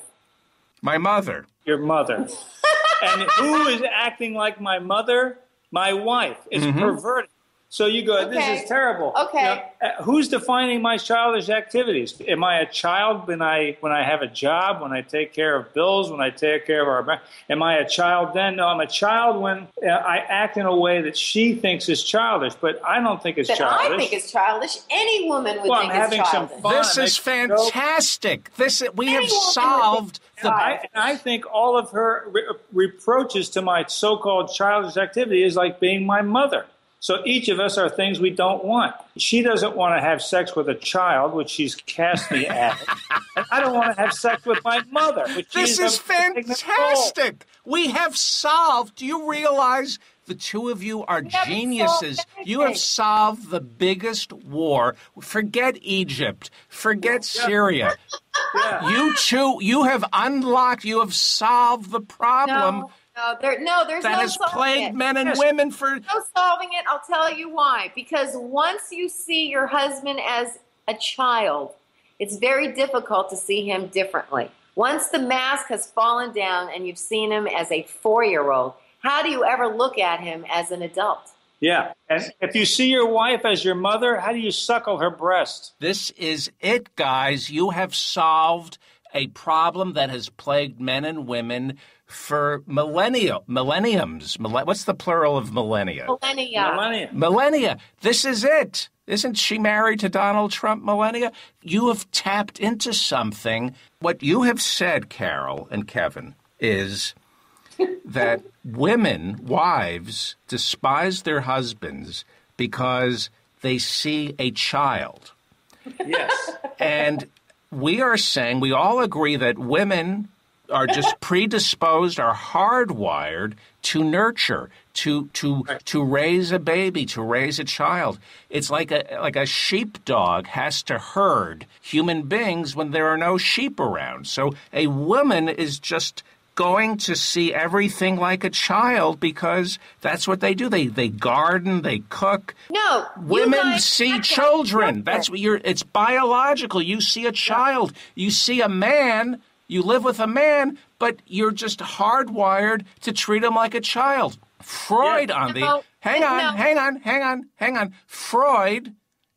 My mother. Your mother. And who is acting like my mother? My wife. It's Mm-hmm. perverted. So you go, this Okay. is terrible. Okay. Now, uh, who's defining my childish activities? Am I a child when I when I have a job, when I take care of bills, when I take care of our... Am I a child then? No, I'm a child when uh, I act in a way that she thinks is childish, but I don't think it's That childish. I think it's childish. Any woman would Well, think I'm it's having some childish. fun. This I is make jokes. fantastic. This we have Any woman would solved think the. I, and I think all of her re- reproaches to my so-called childish activity is like being my mother. So each of us are things we don't want. She doesn't want to have sex with a child, which she's cast me at. And I don't want to have sex with my mother, which This she's is a malignant role. fantastic. We have solved. Do you realize the two of you are haven't geniuses? solved You have anything. solved the biggest war. Forget Egypt. Forget Syria. Yeah. You two, you have unlocked, you have solved the problem No, no, there, no there's that no has solving plagued it. men and Yes. women for. No solving it. I'll tell you why. Because once you see your husband as a child, it's very difficult to see him differently. Once the mask has fallen down and you've seen him as a four-year-old, how do you ever look at him as an adult? Yeah. And if you see your wife as your mother, how do you suckle her breast? This is it, guys. You have solved a problem that has plagued men and women for millennia, millenniums. Millen- What's the plural of millennia? Millennia. Millennia. Millennia. This is it. Isn't she married to Donald Trump, Melania? You have tapped into something. What you have said, Carol and Kevin, is that women, wives, despise their husbands because they see a child. Yes. And we are saying, we all agree that women are just predisposed, are hardwired to nurture, to to to raise a baby, to raise a child. It's like a like a sheepdog has to herd human beings when there are no sheep around. So a woman is just going to see everything like a child because that's what they do. They they garden, they cook. No, women see children. That's what you're. It's biological. You see a child. You see a man. You live with a man, but you're just hardwired to treat him like a child. Freud, yeah. on the no, hang on, no. hang on, hang on, hang on. Freud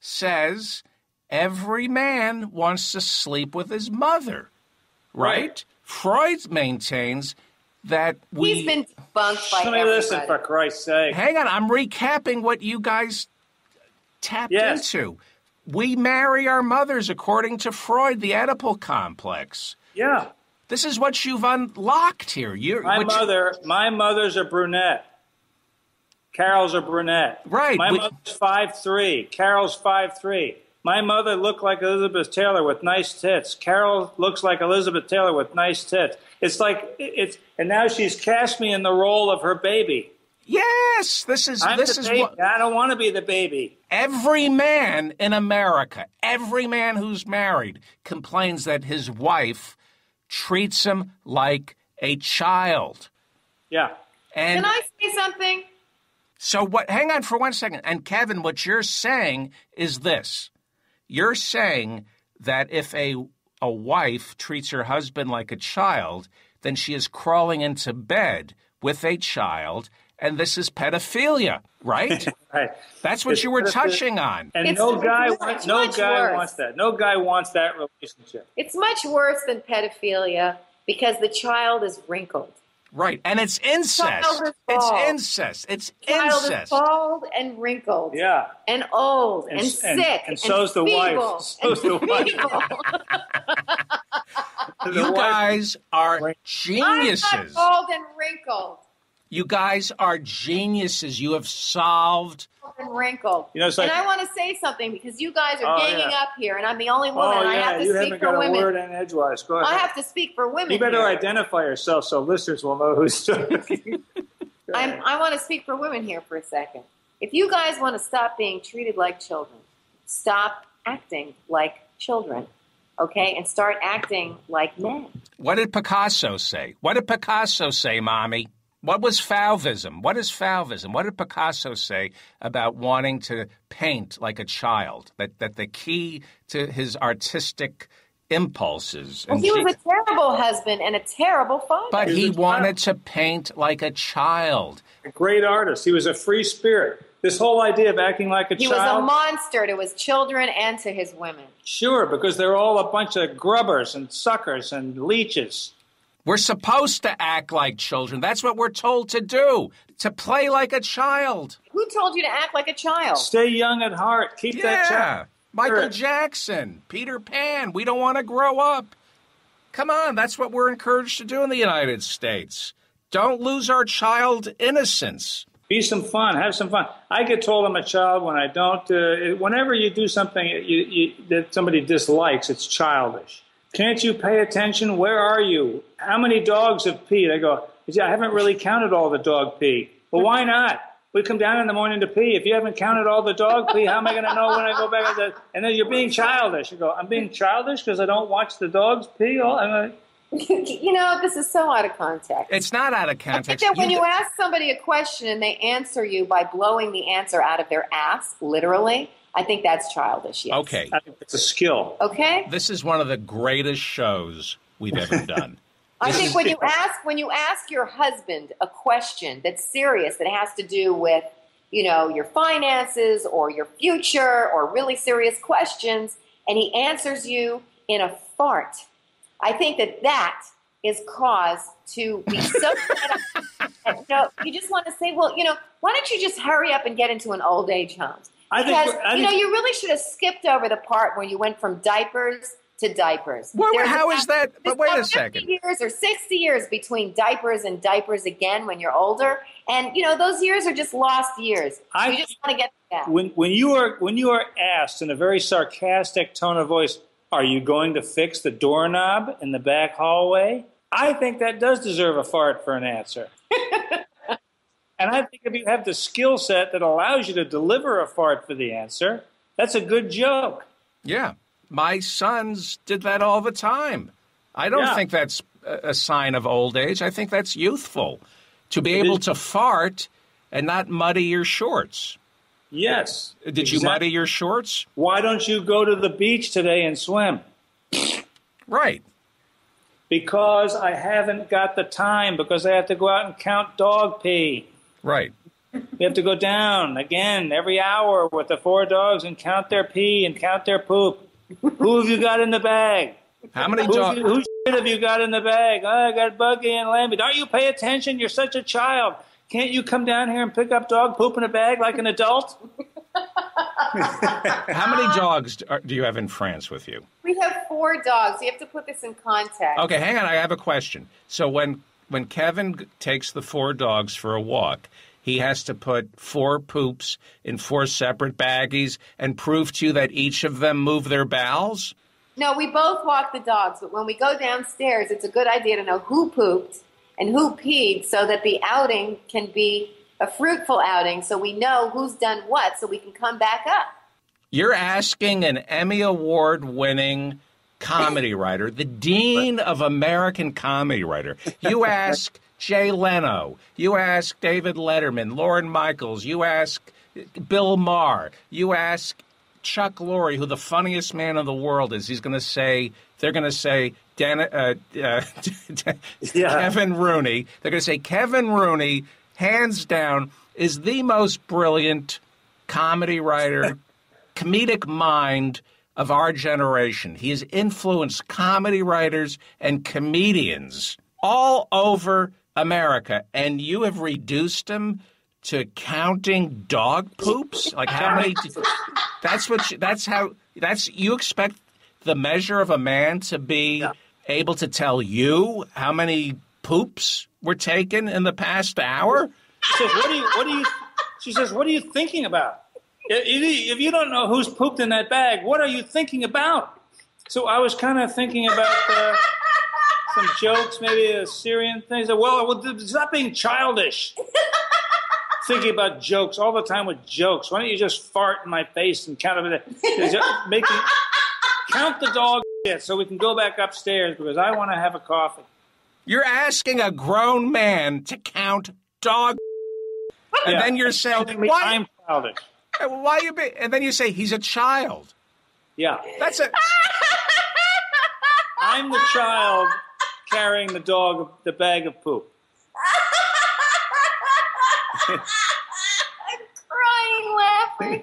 says every man wants to sleep with his mother, right? right. Freud maintains that we. He's been debunked by Somebody everybody. Listen, for Christ's sake. Hang on, I'm recapping what you guys tapped yes. into. We marry our mothers according to Freud, the Oedipal complex. Yeah. This is what you've unlocked here. You're, my mother, you... my mother's a brunette. Carol's a brunette. Right. My we... mother's five three. Carol's five three. My mother looked like Elizabeth Taylor with nice tits. Carol looks like Elizabeth Taylor with nice tits. It's like it's, and now she's cast me in the role of her baby. Yes, this is I'm this the is baby. what I don't want to be the baby. Every man in America, every man who's married complains that his wife treats him like a child. Yeah. And can I say something? So what? Hang on for one second. And Kevin, what you're saying is this: you're saying that if a a wife treats her husband like a child, then she is crawling into bed with a child. And this is pedophilia, right? Right. That's what it's you were pedophilia. touching on. And it's, no guy, it's wants, no guy worse. wants that. No guy wants that relationship. It's much worse than pedophilia because the child is wrinkled. Right, and it's incest. It's incest. It's the child incest. Is bald and wrinkled. Yeah. And old and, and sick. And, and, and so's the feeble, wife. So's the wife. You guys are geniuses. I'm not bald and wrinkled. You guys are geniuses. You have solved. And wrinkled. You know, it's like, and I want to say something because you guys are oh, ganging yeah. up here, and I'm the only woman. Oh, and yeah, I have to you speak haven't for got women. a word in edgewise. Go ahead. I have to speak for women. You better here. identify yourself so listeners will know who's talking. I'm, I want to speak for women here for a second. If you guys want to stop being treated like children, stop acting like children, okay, and start acting like men. What did Picasso say? What did Picasso say, Mommy? What was Fauvism? What is Fauvism? What did Picasso say about wanting to paint like a child? That that the key to his artistic impulses. Well, he was a terrible husband and a terrible father. But he, he wanted to paint like a child. A great artist. He was a free spirit. This whole idea of acting like a he child. He was a monster to his children and to his women. Sure, because they're all a bunch of grubbers and suckers and leeches. We're supposed to act like children. That's what we're told to do, to play like a child. Who told you to act like a child? Stay young at heart. Keep yeah. that child. Michael Jackson, Peter Pan. We don't want to grow up. Come on, that's what we're encouraged to do in the United States. Don't lose our child innocence. Be some fun. Have some fun. I get told I'm a child when I don't. Uh, whenever you do something you, you, that somebody dislikes, it's childish. Can't you pay attention? Where are you? How many dogs have peed? I go, I haven't really counted all the dog pee. Well, why not? We come down in the morning to pee. If you haven't counted all the dog pee, how am I going to know when I go back? The, and then you're being childish. You go, I'm being childish because I don't watch the dogs pee? All, I'm like, you know, this is so out of context. It's not out of context. I think that when you, you ask somebody a question and they answer you by blowing the answer out of their ass, literally, I think that's childish, yes. Okay. I think it's a skill. Okay? This is one of the greatest shows we've ever done. I think when you ask when you ask your husband a question that's serious, that has to do with, you know, your finances or your future or really serious questions, and he answers you in a fart, I think that that is cause to be so you know, you just want to say, well, you know, why don't you just hurry up and get into an old age home? Because, I think, I you know, think, you really should have skipped over the part where you went from diapers to diapers. Well, There's how about, is that? But wait a second. fifty years or sixty years between diapers and diapers again when you're older. And, you know, those years are just lost years. I, you just want to get that. When, when, you are, when you are asked in a very sarcastic tone of voice, Are you going to fix the doorknob in the back hallway? I think that does deserve a fart for an answer. And I think if you have the skill set that allows you to deliver a fart for the answer, that's a good joke. Yeah. My sons did that all the time. I don't Yeah. think that's a sign of old age. I think that's youthful. To be It able is. to fart and not muddy your shorts. Yes. Did you exactly. muddy your shorts? Why don't you go to the beach today and swim? Right. Because I haven't got the time, because I have to go out and count dog pee. Right. We have to go down again every hour with the four dogs and count their pee and count their poop. Who have you got in the bag? How many Who, dogs? who shit have you got in the bag? Oh, I got Buggy and Lambie. Don't you pay attention? You're such a child. Can't you come down here and pick up dog poop in a bag like an adult? How many dogs do do you have in France with you? We have four dogs. You have to put this in context. Okay, hang on. I have a question. So when when Kevin g- takes the four dogs for a walk, he has to put four poops in four separate baggies and prove to you that each of them move their bowels? No, we both walk the dogs, but when we go downstairs, it's a good idea to know who pooped and who peed so that the outing can be a fruitful outing, so we know who's done what, so we can come back up. You're asking an Emmy Award-winning comedy writer, the dean of American comedy writer. You ask Jay Leno. You ask David Letterman, Lorne Michaels. You ask Bill Maher. You ask Chuck Lorre, who the funniest man in the world is. He's going to say, they're going to say, Dan, uh, uh, Yeah. Kevin Rooney. They're going to say Kevin Rooney, hands down, is the most brilliant comedy writer, comedic mind of our generation. He has influenced comedy writers and comedians all over America, and you have reduced him to counting dog poops? Like how many? That's what. You, that's how. That's you expect the measure of a man to be Yeah. able to tell you how many poops were taken in the past hour? She says, what are you, what are you, she says, what are you thinking about? If you don't know who's pooped in that bag, what are you thinking about? So I was kind of thinking about uh, some jokes, maybe a Syrian thing. I said, well, well, stop being childish. Thinking about jokes all the time with jokes. Why don't you just fart in my face and count it? Making, count the dog shit so we can go back upstairs because I want to have a coffee. You're asking a grown man to count dog, and Yeah. then you're saying, Telling me why? I'm childish. Why you be? And then you say he's a child. Yeah. That's a. I'm the child carrying the dog, the bag of poop. I'm crying, laughing.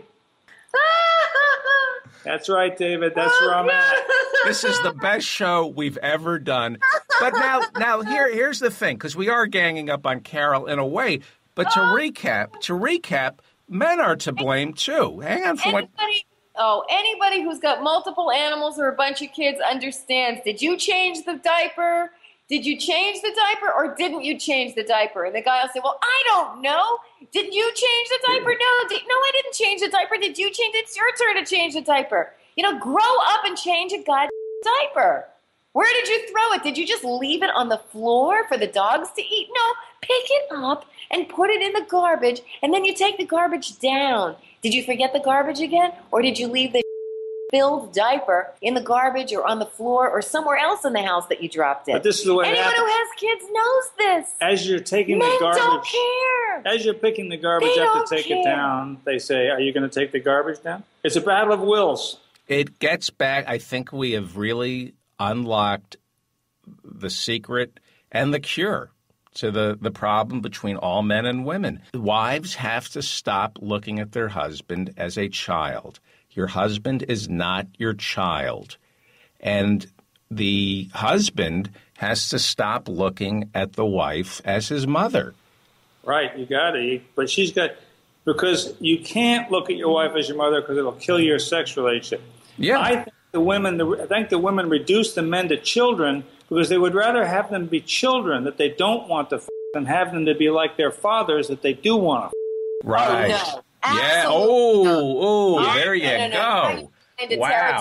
That's right, David. That's where I'm at. This is the best show we've ever done. But now, now here, here's the thing, because we are ganging up on Carol in a way. But to recap, to recap, men are to blame too. Hang on for one. Anybody, oh, anybody who's got multiple animals or a bunch of kids understands. Did you change the diaper? Did you change the diaper or didn't you change the diaper? And the guy will say, well, I don't know. Did you change the diaper? No, did, no, I didn't change the diaper. Did you change it? It's your turn to change the diaper. You know, grow up and change a goddamn diaper. Where did you throw it? Did you just leave it on the floor for the dogs to eat? No, pick it up and put it in the garbage, and then you take the garbage down. Did you forget the garbage again? Or did you leave the filled diaper in the garbage or on the floor or somewhere else in the house that you dropped it? But this is the way it Anyone happens. who has kids knows this. As you're taking Men the garbage, don't care. as you're picking the garbage They up don't to take care. it down, they say, "Are you going to take the garbage down?" It's a battle of wills. It gets back. I think we have really unlocked the secret and the cure to the, the problem between all men and women. Wives have to stop looking at their husband as a child. Your husband is not your child. And the husband has to stop looking at the wife as his mother. Right, you got it. But she's got, because you can't look at your wife as your mother because it'll kill your sex relationship. Yeah. I think the women, the, I think the women reduce the men to children because they would rather have them be children that they don't want to f- than have them to be like their fathers that they do want to f- Right. Oh, no. Yeah. Absolutely Oh, oh, not. there you No, no, no. go. Into Wow. territory.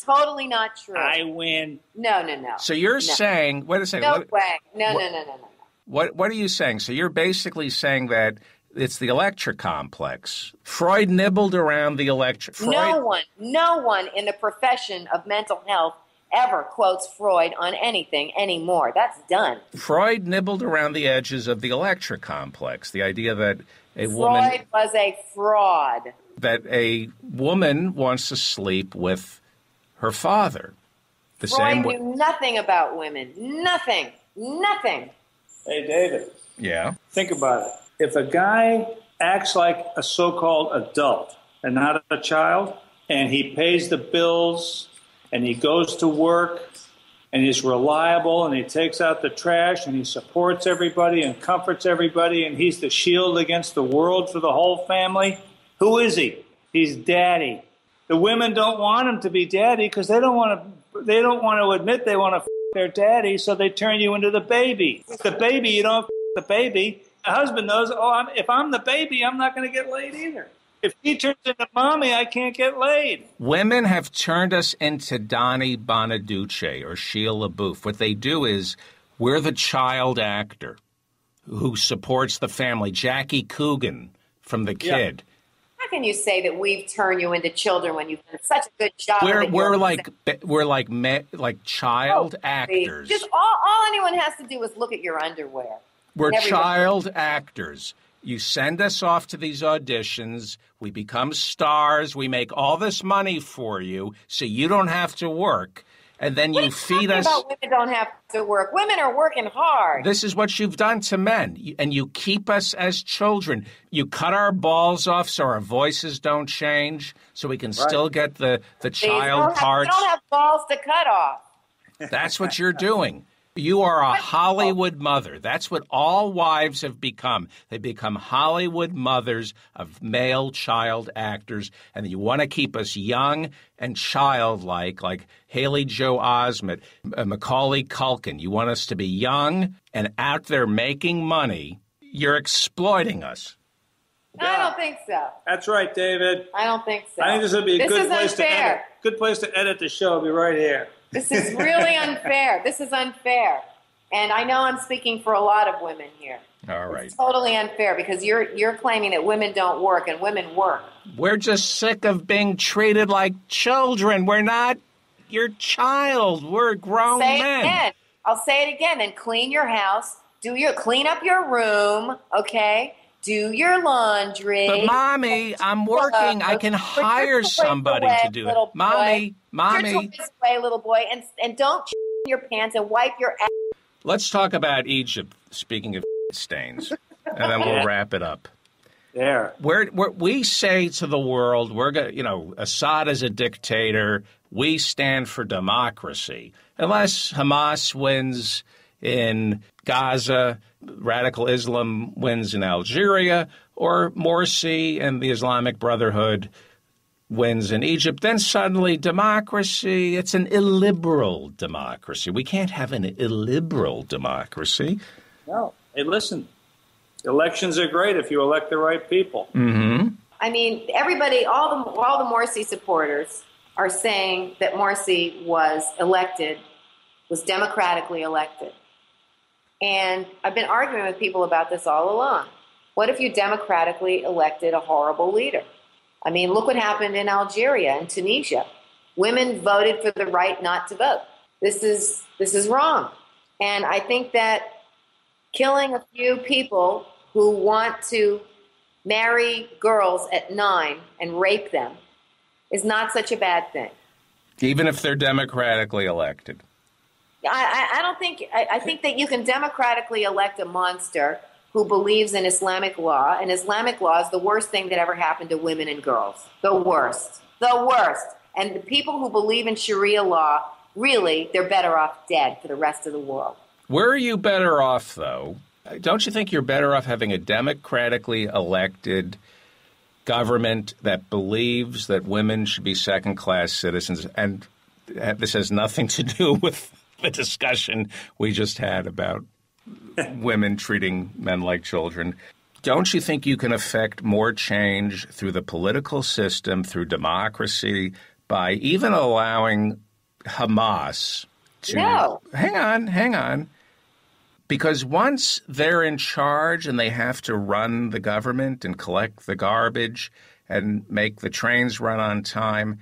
totally not true. I win. No, no, no. So you're no. saying, wait a second. No what, way. No, what, no, no, no, no. What, what are you saying? So you're basically saying that it's the Electra complex. Freud nibbled around the Electra. Freud, no one, no one in the profession of mental health ever quotes Freud on anything anymore. That's done. Freud nibbled around the edges of the Electra complex, the idea that a Freud woman... Freud was a fraud. That a woman wants to sleep with her father. The Freud same knew way. nothing about women. Nothing. Nothing. Hey, David. Yeah. Think about it. If a guy acts like a so-called adult and not a child, and he pays the bills, and he goes to work, and he's reliable, and he takes out the trash, and he supports everybody and comforts everybody, and he's the shield against the world for the whole family, who is he? He's daddy. The women don't want him to be daddy because they don't want to. They don't want to admit they want to f- their daddy, so they turn you into the baby. The baby, you don't f- the baby. The husband knows. Oh, I'm, if I'm the baby, I'm not going to get laid either. If he turns into mommy, I can't get laid. Women have turned us into Donnie Bonaduce or Sheila LaBeouf. What they do is we're the child actor who supports the family. Jackie Coogan from The Kid. Yeah. How can you say that we've turned you into children when you've done such a good job? We're of we're like we're like me, like child oh, actors. Just all, all anyone has to do is look at your underwear. We're child actors. You send us off to these auditions. We become stars. We make all this money for you, so you don't have to work. And then what you feed us. About women don't have to work. Women are working hard. This is what you've done to men, and you keep us as children. You cut our balls off so our voices don't change, so we can right. still get the the child parts. You don't have balls to cut off. That's what you're doing. You are a Hollywood mother. That's what all wives have become. They become Hollywood mothers of male child actors, and you want to keep us young and childlike, like Haley Joel Osment, uh, Macaulay Culkin. You want us to be young and out there making money. You're exploiting us. No, yeah. I don't think so. That's right, David. I don't think so. I think this would be a this good place unfair. to edit. Good place to edit the show. Be right here. This is really unfair. This is unfair. And I know I'm speaking for a lot of women here. All right. It's totally unfair because you're you're claiming that women don't work and women work. We're just sick of being treated like children. We're not your child. We're grown say men. It again. I'll say it again. Then clean your house. Do your clean up your room, okay? Do your laundry. But, Mommy, I'm working. I can hire somebody away, to do it. Mommy, Mommy. Put your toys away, little boy, and, and don't in your pants and wipe your ass. Let's talk about Egypt, speaking of stains, and then we'll wrap it up. There. We're, we're, we say to the world, we're going, you know, Assad is a dictator. We stand for democracy. Unless Hamas wins in Gaza, radical Islam wins in Algeria, or Morsi and the Islamic Brotherhood wins in Egypt, then suddenly democracy, it's an illiberal democracy. We can't have an illiberal democracy. No. Hey, listen, elections are great if you elect the right people. Mm-hmm. I mean, everybody, all the all the Morsi supporters are saying that Morsi was elected, was democratically elected. And I've been arguing with people about this all along. What if you democratically elected a horrible leader? I mean, look what happened in Algeria and Tunisia. Women voted for the right not to vote. This is this is wrong. And I think that killing a few people who want to marry girls at nine and rape them is not such a bad thing. Even if they're democratically elected. I, I don't think I, I think that you can democratically elect a monster who believes in Islamic law, and Islamic law is the worst thing that ever happened to women and girls. The worst. The worst. And the people who believe in Sharia law, really, they're better off dead for the rest of the world. Where are you better off, though? Don't you think you're better off having a democratically elected government that believes that women should be second-class citizens? And this has nothing to do with the discussion we just had about women treating men like children. Don't you think you can affect more change through the political system, through democracy, by even allowing Hamas to... No. Hang on, hang on. Because once they're in charge and they have to run the government and collect the garbage and make the trains run on time,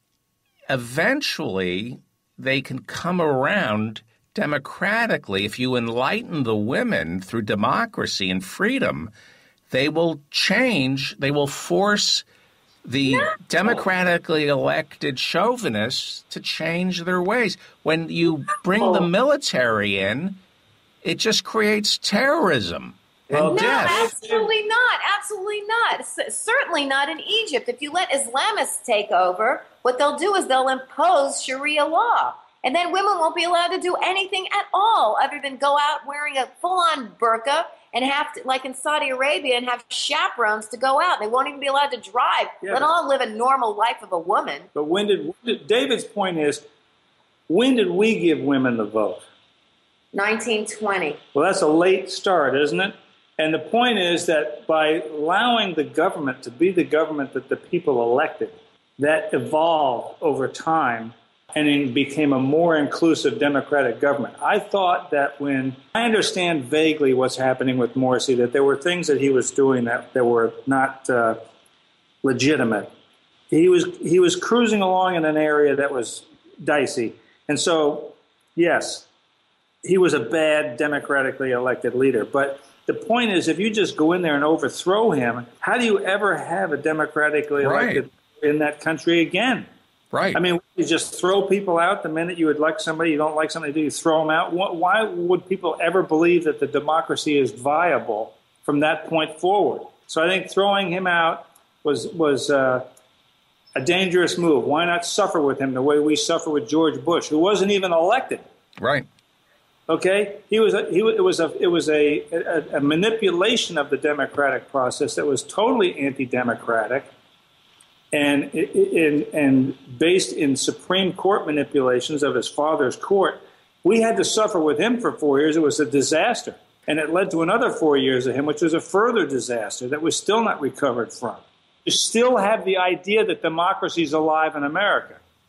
eventually they can come around democratically. If you enlighten the women through democracy and freedom, they will change, they will force the no. democratically elected chauvinists to change their ways. When you bring the military in, it just creates terrorism and no, death. Absolutely not. Absolutely not. S- certainly not in Egypt. If you let Islamists take over, what they'll do is they'll impose Sharia law. And then women won't be allowed to do anything at all other than go out wearing a full-on burqa and have to, like in Saudi Arabia, and have chaperones to go out. They won't even be allowed to drive, yeah. let alone live a normal life of a woman. But when did, when did David's point is, when did we give women the vote? nineteen twenty. Well, that's a late start, isn't it? And the point is that by allowing the government to be the government that the people elected, that evolved over time and it became a more inclusive democratic government. I thought that when I understand vaguely what's happening with Morsi, that there were things that he was doing that, that were not uh, legitimate. He was he was cruising along in an area that was dicey. And so, yes, he was a bad democratically elected leader. But the point is, if you just go in there and overthrow him, how do you ever have a democratically elected right. in that country again? Right. I mean, you just throw people out the minute you would like somebody, you don't like somebody, do you throw them out? Why would people ever believe that the democracy is viable from that point forward? So I think throwing him out was was uh, a dangerous move. Why not suffer with him the way we suffer with George Bush, who wasn't even elected? Right. Okay, he was. A, he it was a. It was a, a, a manipulation of the democratic process that was totally anti-democratic, and in and based in Supreme Court manipulations of his father's court. We had to suffer with him for four years. It was a disaster, and it led to another four years of him, which was a further disaster that we're still not recovered from. You still have the idea that democracy is alive in America.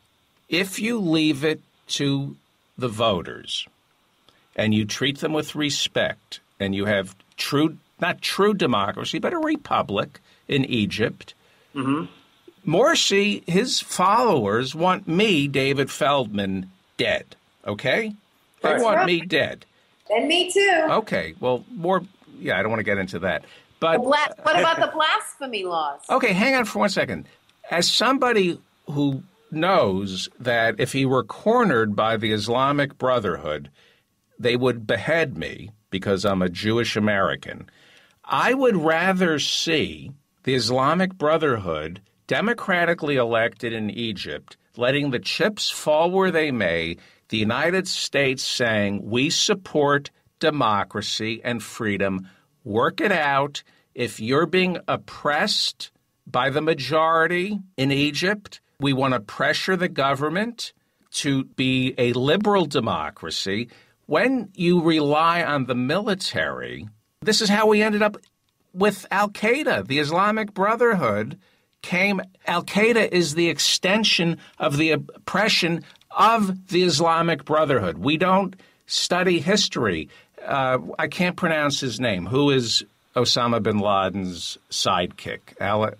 If you leave it to the voters, and you treat them with respect, and you have true, not true democracy, but a republic in Egypt. Mm-hmm. Morsi, his followers want me, David Feldman, dead, okay? They Right. want me dead. And me too. Okay, well, more, yeah, I don't want to get into that. But Bla- what about the blasphemy laws? okay, hang on for one second. As somebody who knows that if he were cornered by the Islamic Brotherhood, they would behead me because I'm a Jewish American, I would rather see the Islamic Brotherhood democratically elected in Egypt, letting the chips fall where they may, the United States saying, we support democracy and freedom, work it out. If you're being oppressed by the majority in Egypt, we want to pressure the government to be a liberal democracy. When you rely on the military, this is how we ended up with Al-Qaeda. The Islamic Brotherhood came, Al-Qaeda is the extension of the oppression of the Islamic Brotherhood. We don't study history. Uh, I can't pronounce his name. Who is Osama bin Laden's sidekick? Al, uh,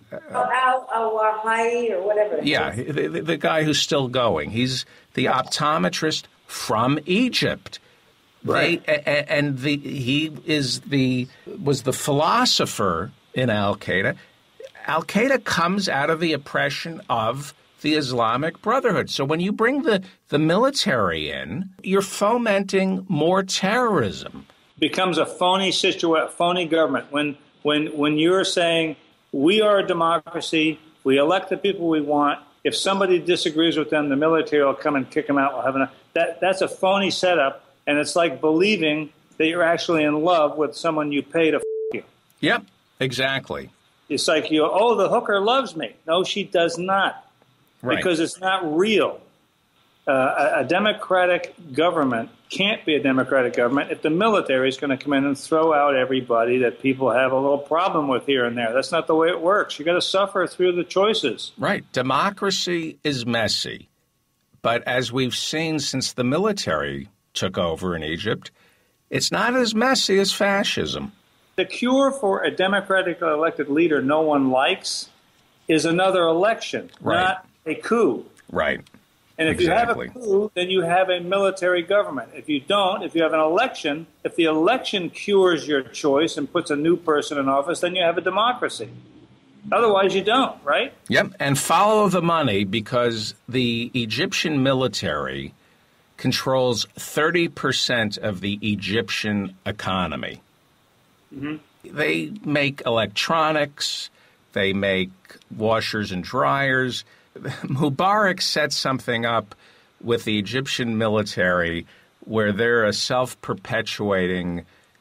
Al-Awahiri or whatever. Yeah, the, the, the guy who's still going. He's the optometrist from Egypt. Right. They, and the he is the was the philosopher in Al-Qaeda. Al-Qaeda comes out of the oppression of the Islamic Brotherhood. So when you bring the, the military in, you're fomenting more terrorism. Becomes a phony situation, phony government. When when when you're saying we are a democracy, we elect the people we want. If somebody disagrees with them, the military will come and kick them out. We'll have an, that that's a phony setup. And it's like believing that you're actually in love with someone you pay to f*** you. Yep, exactly. It's like, you, oh, the hooker loves me. No, she does not. Right. Because it's not real. Uh, a, a democratic government can't be a democratic government if the military is going to come in and throw out everybody that people have a little problem with here and there. That's not the way it works. You got to suffer through the choices. Right. Democracy is messy. But as we've seen since the military took over in Egypt, it's not as messy as fascism. The cure for a democratically elected leader no one likes is another election, right. not a coup. Right. And if exactly. you have a coup, then you have a military government. If you don't, if you have an election, if the election cures your choice and puts a new person in office, then you have a democracy. Otherwise, you don't, right? Yep, and follow the money, because the Egyptian military controls thirty percent of the Egyptian economy. Mm-hmm. They make electronics, they make washers and dryers. Mubarak set something up with the Egyptian military where they're a self-perpetuating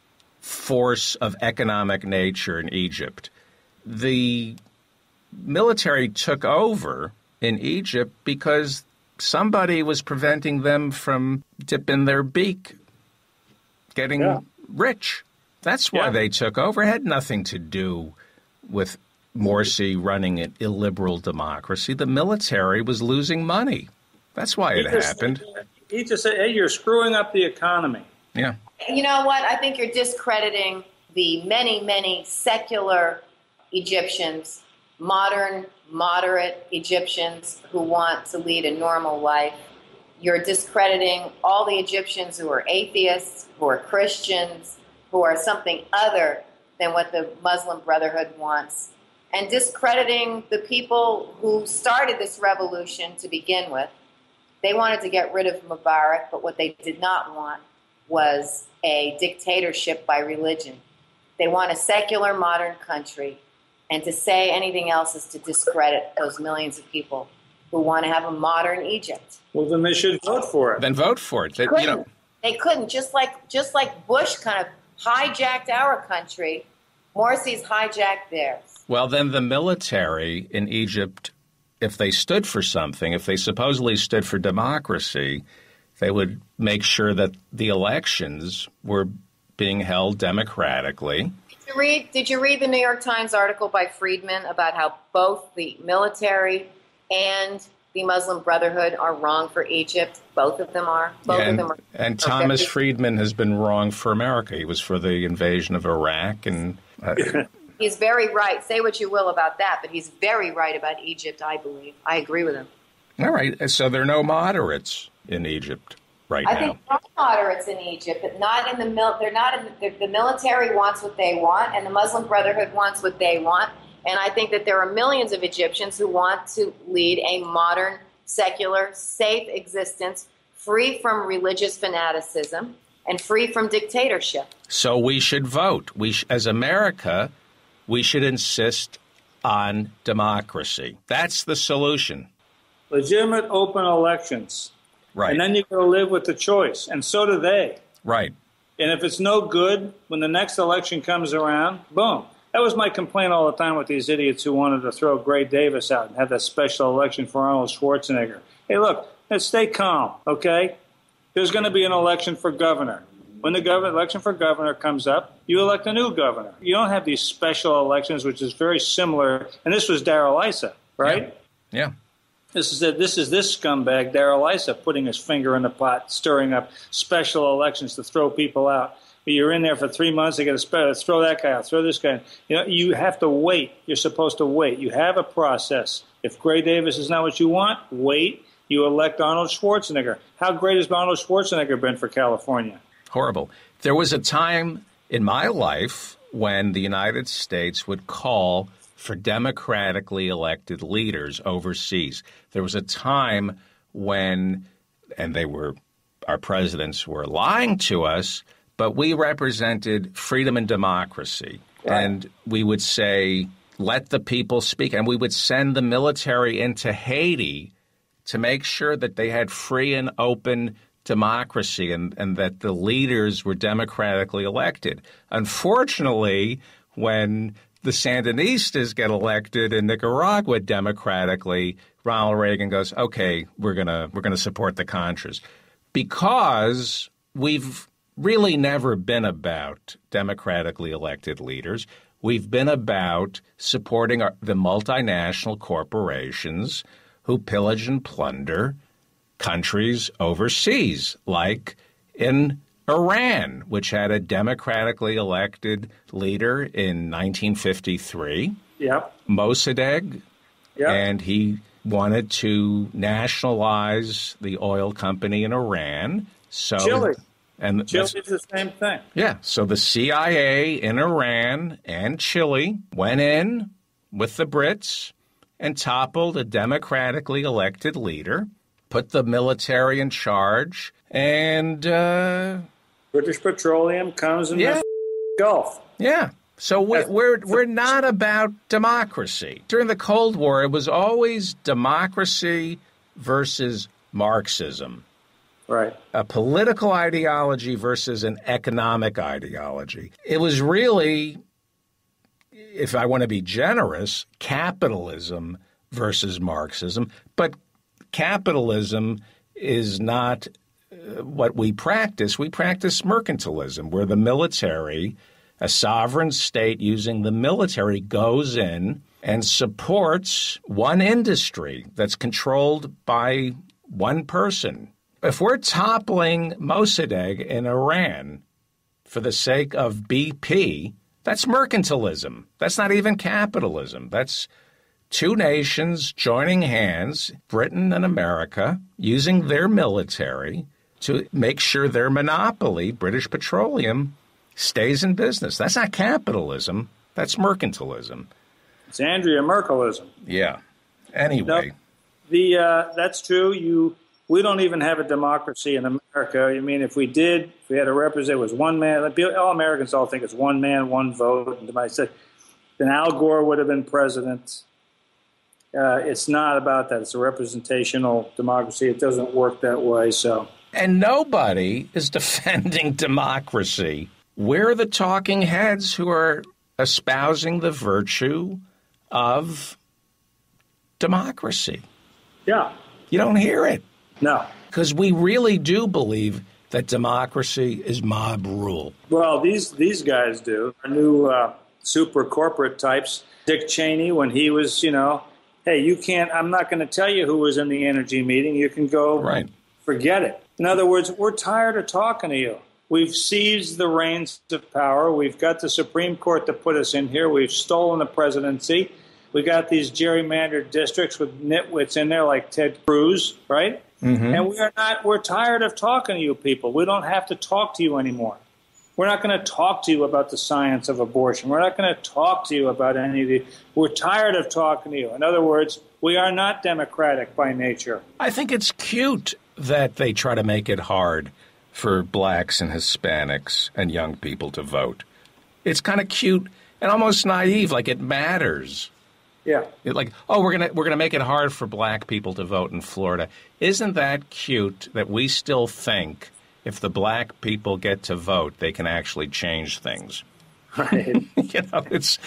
force of economic nature in Egypt. The military took over in Egypt because somebody was preventing them from dipping their beak, getting yeah. rich. That's why yeah. they took over. It had nothing to do with Morsi running an illiberal democracy. The military was losing money. That's why it he just, happened. He just said, hey, you're screwing up the economy. Yeah. You know what? I think you're discrediting the many, many secular Egyptians, modern, moderate Egyptians who want to lead a normal life. You're discrediting all the Egyptians who are atheists, who are Christians, who are something other than what the Muslim Brotherhood wants, and discrediting the people who started this revolution to begin with. They wanted to get rid of Mubarak, but what they did not want was a dictatorship by religion. They want a secular, modern country, and to say anything else is to discredit those millions of people who want to have a modern Egypt. Well, then they should vote for it. Then vote for it. They, couldn't. You know. They couldn't. Just like just like Bush kind of hijacked our country, Morsi's hijacked theirs. Well, then the military in Egypt, if they stood for something, if they supposedly stood for democracy, they would make sure that the elections were being held democratically. Did you read, did you read the New York Times article by Friedman about how both the military and the Muslim Brotherhood are wrong for Egypt? Both of them are. Both and, of them are. And Thomas Friedman has been wrong for America. He was for the invasion of Iraq. and. Uh, He's very right. Say what you will about that, but he's very right about Egypt, I believe. I agree with him. All right. So there are no moderates in Egypt right I now. I think there are moderates in Egypt, but not in the mil- they're not in the, the military wants what they want, and the Muslim Brotherhood wants what they want. And I think that there are millions of Egyptians who want to lead a modern, secular, safe existence, free from religious fanaticism and free from dictatorship. So we should vote. We sh- as America, we should insist on democracy. That's the solution. Legitimate, open elections. Right. And then you got to live with the choice. And so do they. Right. And if it's no good, when the next election comes around, boom. That was my complaint all the time with these idiots who wanted to throw Gray Davis out and have that special election for Arnold Schwarzenegger. Hey, look, let's stay calm, okay? There's going to be an election for governor. When the governor, election for governor comes up, you elect a new governor. You don't have these special elections, which is very similar. And this was Darrell Issa, right? Yeah. yeah. This is a, this is this scumbag, Darrell Issa, putting his finger in the pot, stirring up special elections to throw people out. You're in there for three months. They get a special. Let's throw that guy out. Throw this guy in. You know, you have to wait. You're supposed to wait. You have a process. If Gray Davis is not what you want, wait. You elect Arnold Schwarzenegger. How great has Arnold Schwarzenegger been for California? Horrible. There was a time in my life when the United States would call for democratically elected leaders overseas. There was a time when, and they were, our presidents were lying to us, but we represented freedom and democracy. Right. And we would say, let the people speak. And we would send the military into Haiti to make sure that they had free and open democracy and, and that the leaders were democratically elected. Unfortunately, when the Sandinistas get elected in Nicaragua democratically, Ronald Reagan goes, okay, we're gonna we're gonna support the Contras, because we've really never been about democratically elected leaders. We've been about supporting our, the multinational corporations who pillage and plunder countries overseas, like in Iran, which had a democratically elected leader in nineteen fifty-three, Yep. Mossadegh, Yep. and he wanted to nationalize the oil company in Iran. So, Chile. And Chile is the same thing. Yeah, so the C I A in Iran and Chile went in with the Brits and toppled a democratically elected leader, put the military in charge, and uh, British Petroleum comes in yeah. the Gulf. Yeah. So we're, we're we're not about democracy. During the Cold War, it was always democracy versus Marxism. Right. A political ideology versus an economic ideology. It was really, if I want to be generous, capitalism versus Marxism. But capitalism is not uh, what we practice. We practice mercantilism, where the military, a sovereign state using the military, goes in and supports one industry that's controlled by one person. If we're toppling Mossadegh in Iran for the sake of B P, that's mercantilism. That's not even capitalism. That's two nations joining hands, Britain and America, using their military to make sure their monopoly, British Petroleum, stays in business. That's not capitalism. That's mercantilism. It's Andrea Merkelism. Yeah. Anyway. No, the uh, that's true. You we don't even have a democracy in America. I mean, if we did, if we had a representative, it was one man. All Americans all think it's one man, one vote. And I said, then Al Gore would have been president. Uh, it's not about that. It's a representational democracy. It doesn't work that way. So, and nobody is defending democracy. We're the talking heads who are espousing the virtue of democracy. Yeah. You don't hear it. No. Because we really do believe that democracy is mob rule. Well, these these guys do. Our new uh, super corporate types, Dick Cheney, when he was, you know, hey, you can't, I'm not going to tell you who was in the energy meeting. You can go right. Forget it. In other words, we're tired of talking to you. We've seized the reins of power. We've got the Supreme Court to put us in here. We've stolen the presidency. We got these gerrymandered districts with nitwits in there like Ted Cruz, right? Mm-hmm. And we are not, we're tired of talking to you people. We don't have to talk to you anymore. We're not going to talk to you about the science of abortion. We're not going to talk to you about any of the, we're tired of talking to you. In other words, we are not democratic by nature. I think it's cute that they try to make it hard for blacks and Hispanics and young people to vote. It's kind of cute and almost naive, like it matters. Yeah. It like, oh, we're gonna we're gonna make it hard for black people to vote in Florida. Isn't that cute that we still think if the black people get to vote, they can actually change things? Right. You know, it's.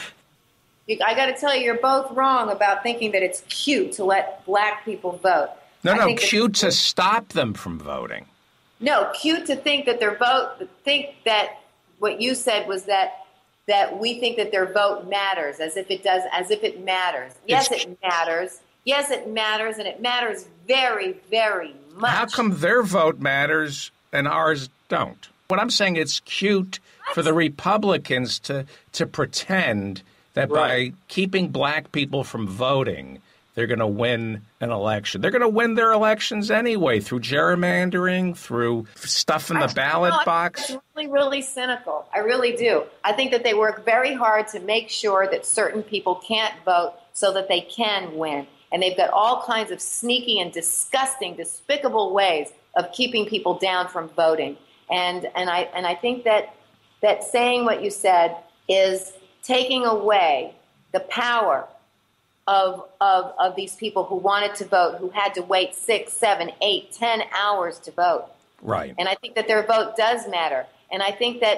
I got to tell you, you're both wrong about thinking that it's cute to let black people vote. No, I no, think cute to stop them from voting. No, cute to think that their vote, think that what you said was that that we think that their vote matters, as if it does, as if it matters. Yes, it's, it matters. Yes, it matters, and it matters very, very much. How come their vote matters and ours don't? What I'm saying, it's cute for the Republicans to to pretend that right. by keeping black people from voting, they're going to win an election. They're going to win their elections anyway through gerrymandering, through stuff in the ballot no, box. It's really, really cynical. I really do. I think that they work very hard to make sure that certain people can't vote so that they can win. And they've got all kinds of sneaky and disgusting, despicable ways of keeping people down from voting. And and I and I think that that saying what you said is taking away the power Of, of of these people who wanted to vote, who had to wait six, seven, eight, ten hours to vote. Right. And I think that their vote does matter. And I think that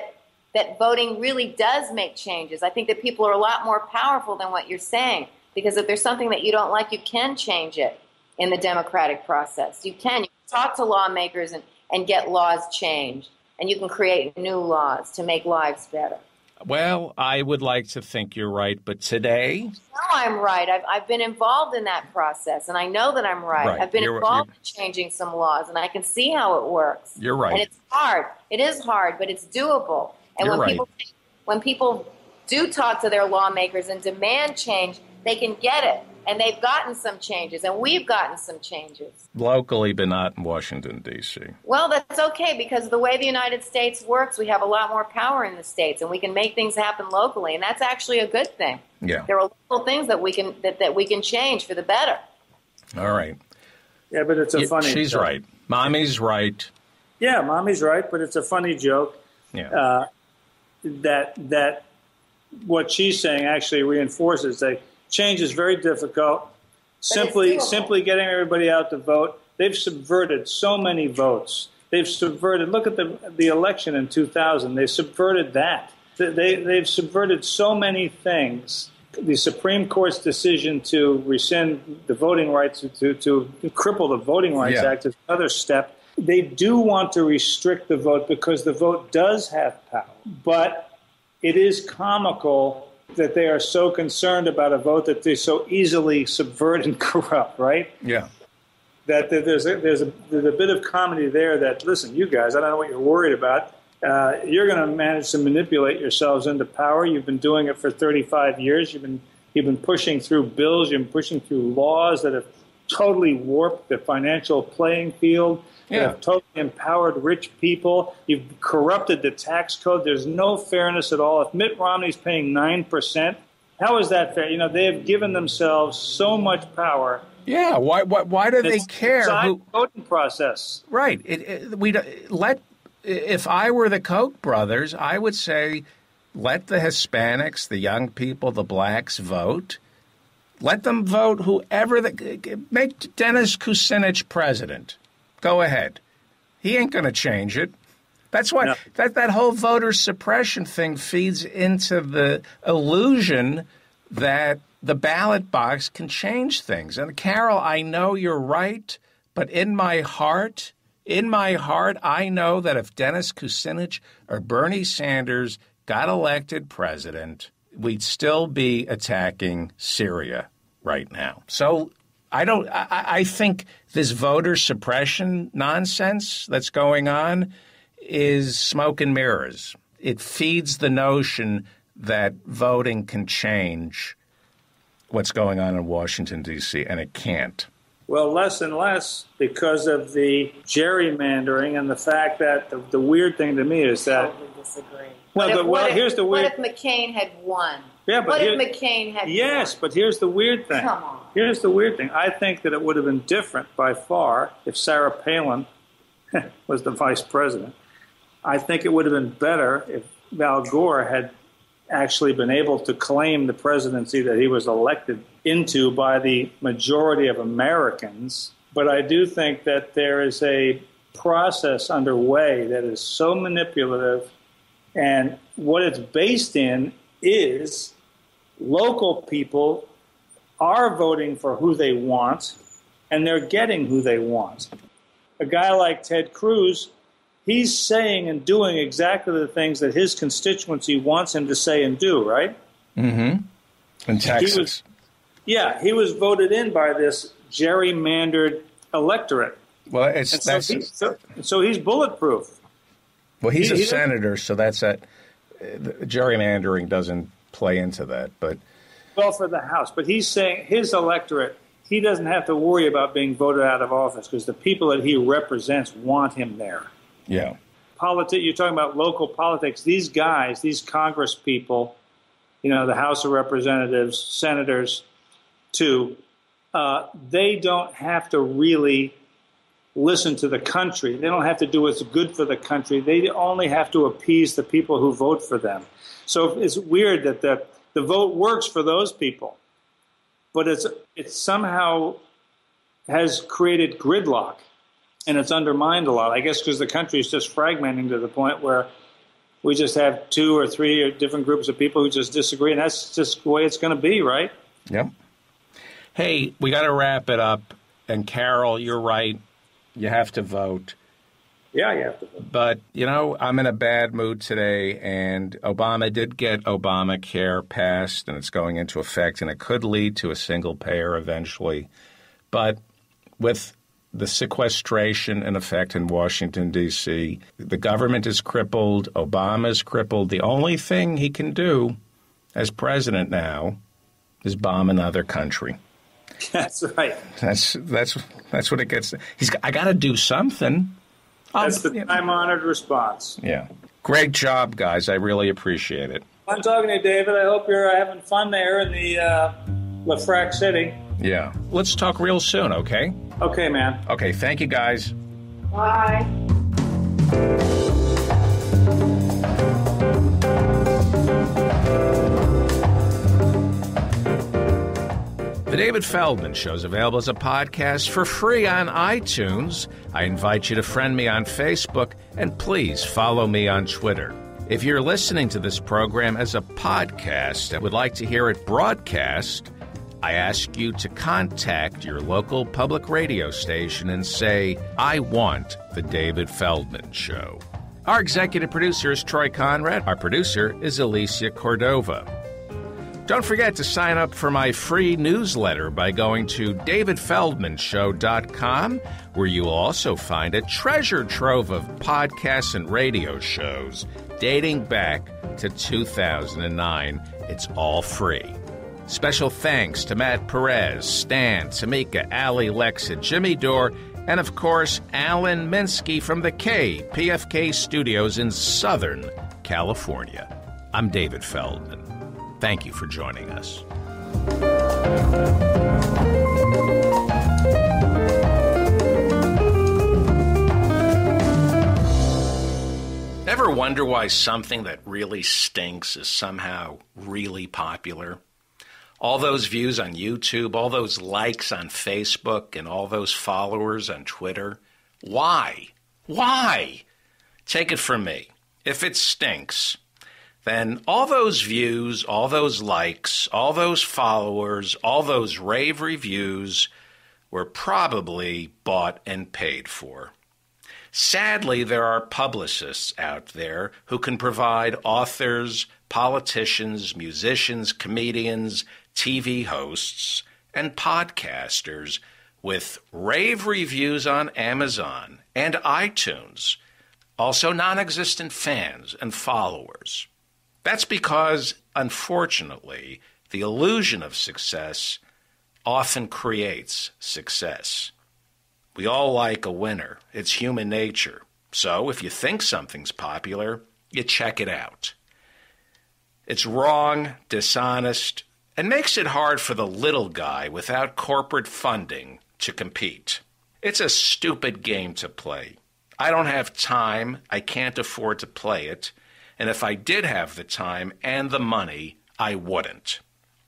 that voting really does make changes. I think that people are a lot more powerful than what you're saying, because if there's something that you don't like, you can change it in the democratic process. You can. You can talk to lawmakers and, and get laws changed, and you can create new laws to make lives better. Well, I would like to think you're right, but today... No, I'm right. I've, I've been involved in that process, and I know that I'm right. Right. I've been You're- involved you're- in changing some laws, and I can see how it works. You're right. And it's hard. It is hard, but it's doable. And You're when right. people when people do talk to their lawmakers and demand change, they can get it. And they've gotten some changes, and we've gotten some changes. Locally, but not in Washington, D C Well, that's okay, because the way the United States works, we have a lot more power in the states, and we can make things happen locally, and that's actually a good thing. Yeah. There are local things that we can that, that we can change for the better. All right. Yeah, but it's a Yeah, funny She's joke. right. Mommy's right. Yeah, mommy's right, but it's a funny joke. Yeah. Uh, that that what she's saying actually reinforces that change is very difficult. Simply doable. simply getting everybody out to vote. They've subverted so many votes. They've subverted. Look at the the election in two thousand. They subverted that. They they've subverted so many things. The Supreme Court's decision to rescind the voting rights, to to cripple the Voting Rights Yeah. Act is another step. They do want to restrict the vote because the vote does have power. But it is comical that they are so concerned about a vote that they so easily subvert and corrupt, right? Yeah. That there's a, there's a, there's a bit of comedy there that, listen, you guys, I don't know what you're worried about. Uh, you're going to manage to manipulate yourselves into power. You've been doing it for thirty-five years. You've been you've been pushing through bills. You've been pushing through laws that have totally warped the financial playing field. That Yeah. have totally empowered rich people. You've corrupted the tax code. There's no fairness at all. If Mitt Romney's paying nine percent, how is that fair? You know, they have given themselves so much power. Yeah. Why? Why, why do they It's care? inside Who, the voting process. right. It, it, we don't- let. If I were the Koch brothers, I would say, let the Hispanics, the young people, the blacks vote. Let them vote whoever the make Dennis Kucinich president. Go ahead. He ain't going to change it. That's why No. that, that whole voter suppression thing feeds into the illusion that the ballot box can change things. And Carol, I know you're right, but in my heart, in my heart, I know that if Dennis Kucinich or Bernie Sanders got elected president, we'd still be attacking Syria right now. So I don't. I, I think this voter suppression nonsense that's going on is smoke and mirrors. It feeds the notion that voting can change what's going on in Washington, D C, and it can't. Well, less and less because of the gerrymandering and the fact that the, the weird thing to me is that. Totally disagree. Well, What if- the, well, what if- here's the weird. What if McCain had won? Yeah, but what here- if McCain had Yes, won? but here's the weird thing. Come on. Here's the weird thing. I think that it would have been different by far if Sarah Palin was the vice president. I think it would have been better if Al Gore had actually been able to claim the presidency that he was elected into by the majority of Americans. But I do think that there is a process underway that is so manipulative, and what it's based in is local people are voting for who they want, and they're getting who they want. A guy like Ted Cruz, he's saying and doing exactly the things that his constituency wants him to say and do, right? Mm-hmm. In Texas. He was, yeah, he was voted in by this gerrymandered electorate. well, it's And so, that's he, so, so he's bulletproof. well, he's he- a he- senator, so that's that. Uh, gerrymandering doesn't play into that, but Well, for the House. But he's saying his electorate, he doesn't have to worry about being voted out of office because the people that he represents want him there. yeah. Politi- you're talking about local politics. These guys, these Congress people, you know, the House of Representatives, senators, too, uh, they don't have to really listen to the country. They don't have to do what's good for the country. They only have to appease the people who vote for them. So it's weird that the, the vote works for those people, but it's it somehow has created gridlock. And it's undermined a lot, I guess, because the country is just fragmenting to the point where we just have two or three or different groups of people who just disagree, and that's just the way it's going to be, right? Yep. Hey, we got to wrap it up. And Carol, you're right. You have to vote. Yeah, you have to vote. But, you know, I'm in a bad mood today, and Obama did get Obamacare passed, and it's going into effect, and it could lead to a single payer eventually. But with the sequestration in effect in Washington, D C, the government is crippled. Obama is crippled. The only thing he can do as president now is bomb another country. That's right. That's that's that's what it gets. He's. I got to do something. That's the time-honored response. Yeah. Great job, guys. I really appreciate it. I'm talking to you, David. I hope you're having fun there in the uh, LaFrac City. Yeah. Let's talk real soon, okay? Okay, man. Okay. Thank you, guys. Bye. The David Feldman Show is available as a podcast for free on iTunes. I invite you to friend me on Facebook, and please follow me on Twitter. If you're listening to this program as a podcast and would like to hear it broadcast, I ask you to contact your local public radio station and say, I want The David Feldman Show. Our executive producer is Troy Conrad. Our producer is Alicia Cordova. Don't forget to sign up for my free newsletter by going to david feldman show dot com, where you will also find a treasure trove of podcasts and radio shows dating back to two thousand nine. It's all free. Special thanks to Matt Perez, Stan, Tamika, Allie, Lexa, Jimmy Dore, and of course, Alan Minsky from the K P F K studios in Southern California. I'm David Feldman. Thank you for joining us. Ever wonder why something that really stinks is somehow really popular? All those views on YouTube, all those likes on Facebook, and all those followers on Twitter. Why? Why? Take it from me. If it stinks, then all those views, all those likes, all those followers, all those rave reviews were probably bought and paid for. Sadly, there are publicists out there who can provide authors, politicians, musicians, comedians, T V hosts, and podcasters with rave reviews on Amazon and iTunes, also non-existent fans and followers. That's because, unfortunately, the illusion of success often creates success. We all like a winner. It's human nature. So if you think something's popular, you check it out. It's wrong, dishonest, and makes it hard for the little guy without corporate funding to compete. It's a stupid game to play. I don't have time. I can't afford to play it. And if I did have the time and the money, I wouldn't.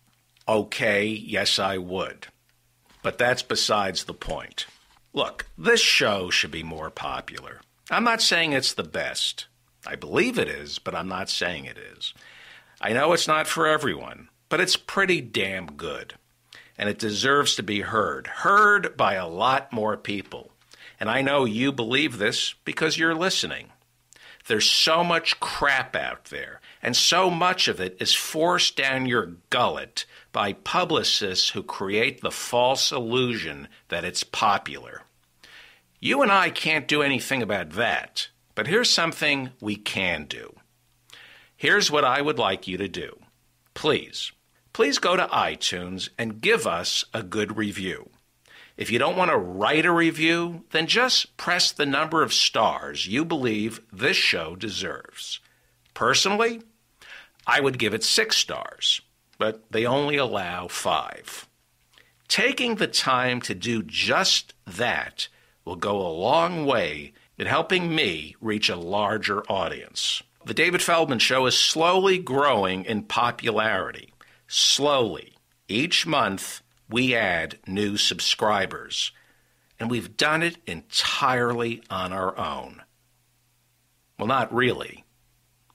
Okay, yes, I would. But that's besides the point. Look, this show should be more popular. I'm not saying it's the best. I believe it is, but I'm not saying it is. I know it's not for everyone, but it's pretty damn good. And it deserves to be heard. Heard by a lot more people. And I know you believe this because you're listening. There's so much crap out there, and so much of it is forced down your gullet by publicists who create the false illusion that it's popular. You and I can't do anything about that, but here's something we can do. Here's what I would like you to do. Please, please go to iTunes and give us a good review. If you don't want to write a review, then just press the number of stars you believe this show deserves. Personally, I would give it six stars, but they only allow five. Taking the time to do just that will go a long way in helping me reach a larger audience. The David Feldman Show is slowly growing in popularity. Slowly. Each month, we add new subscribers, and we've done it entirely on our own. Well, not really.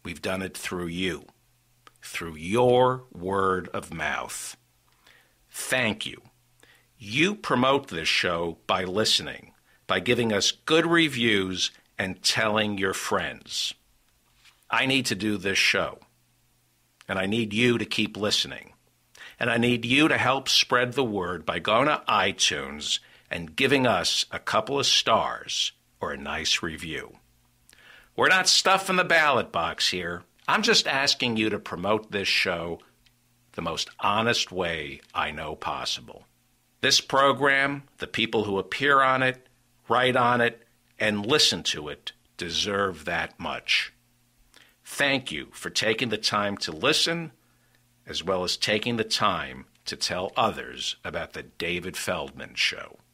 We've done it through you, through your word of mouth. Thank you. You promote this show by listening, by giving us good reviews and telling your friends. I need to do this show, and I need you to keep listening. And I need you to help spread the word by going to iTunes and giving us a couple of stars or a nice review. We're not stuffing the ballot box here. I'm just asking you to promote this show the most honest way I know possible. This program, the people who appear on it, write on it, and listen to it deserve that much. Thank you for taking the time to listen, as well as taking the time to tell others about the David Feldman Show.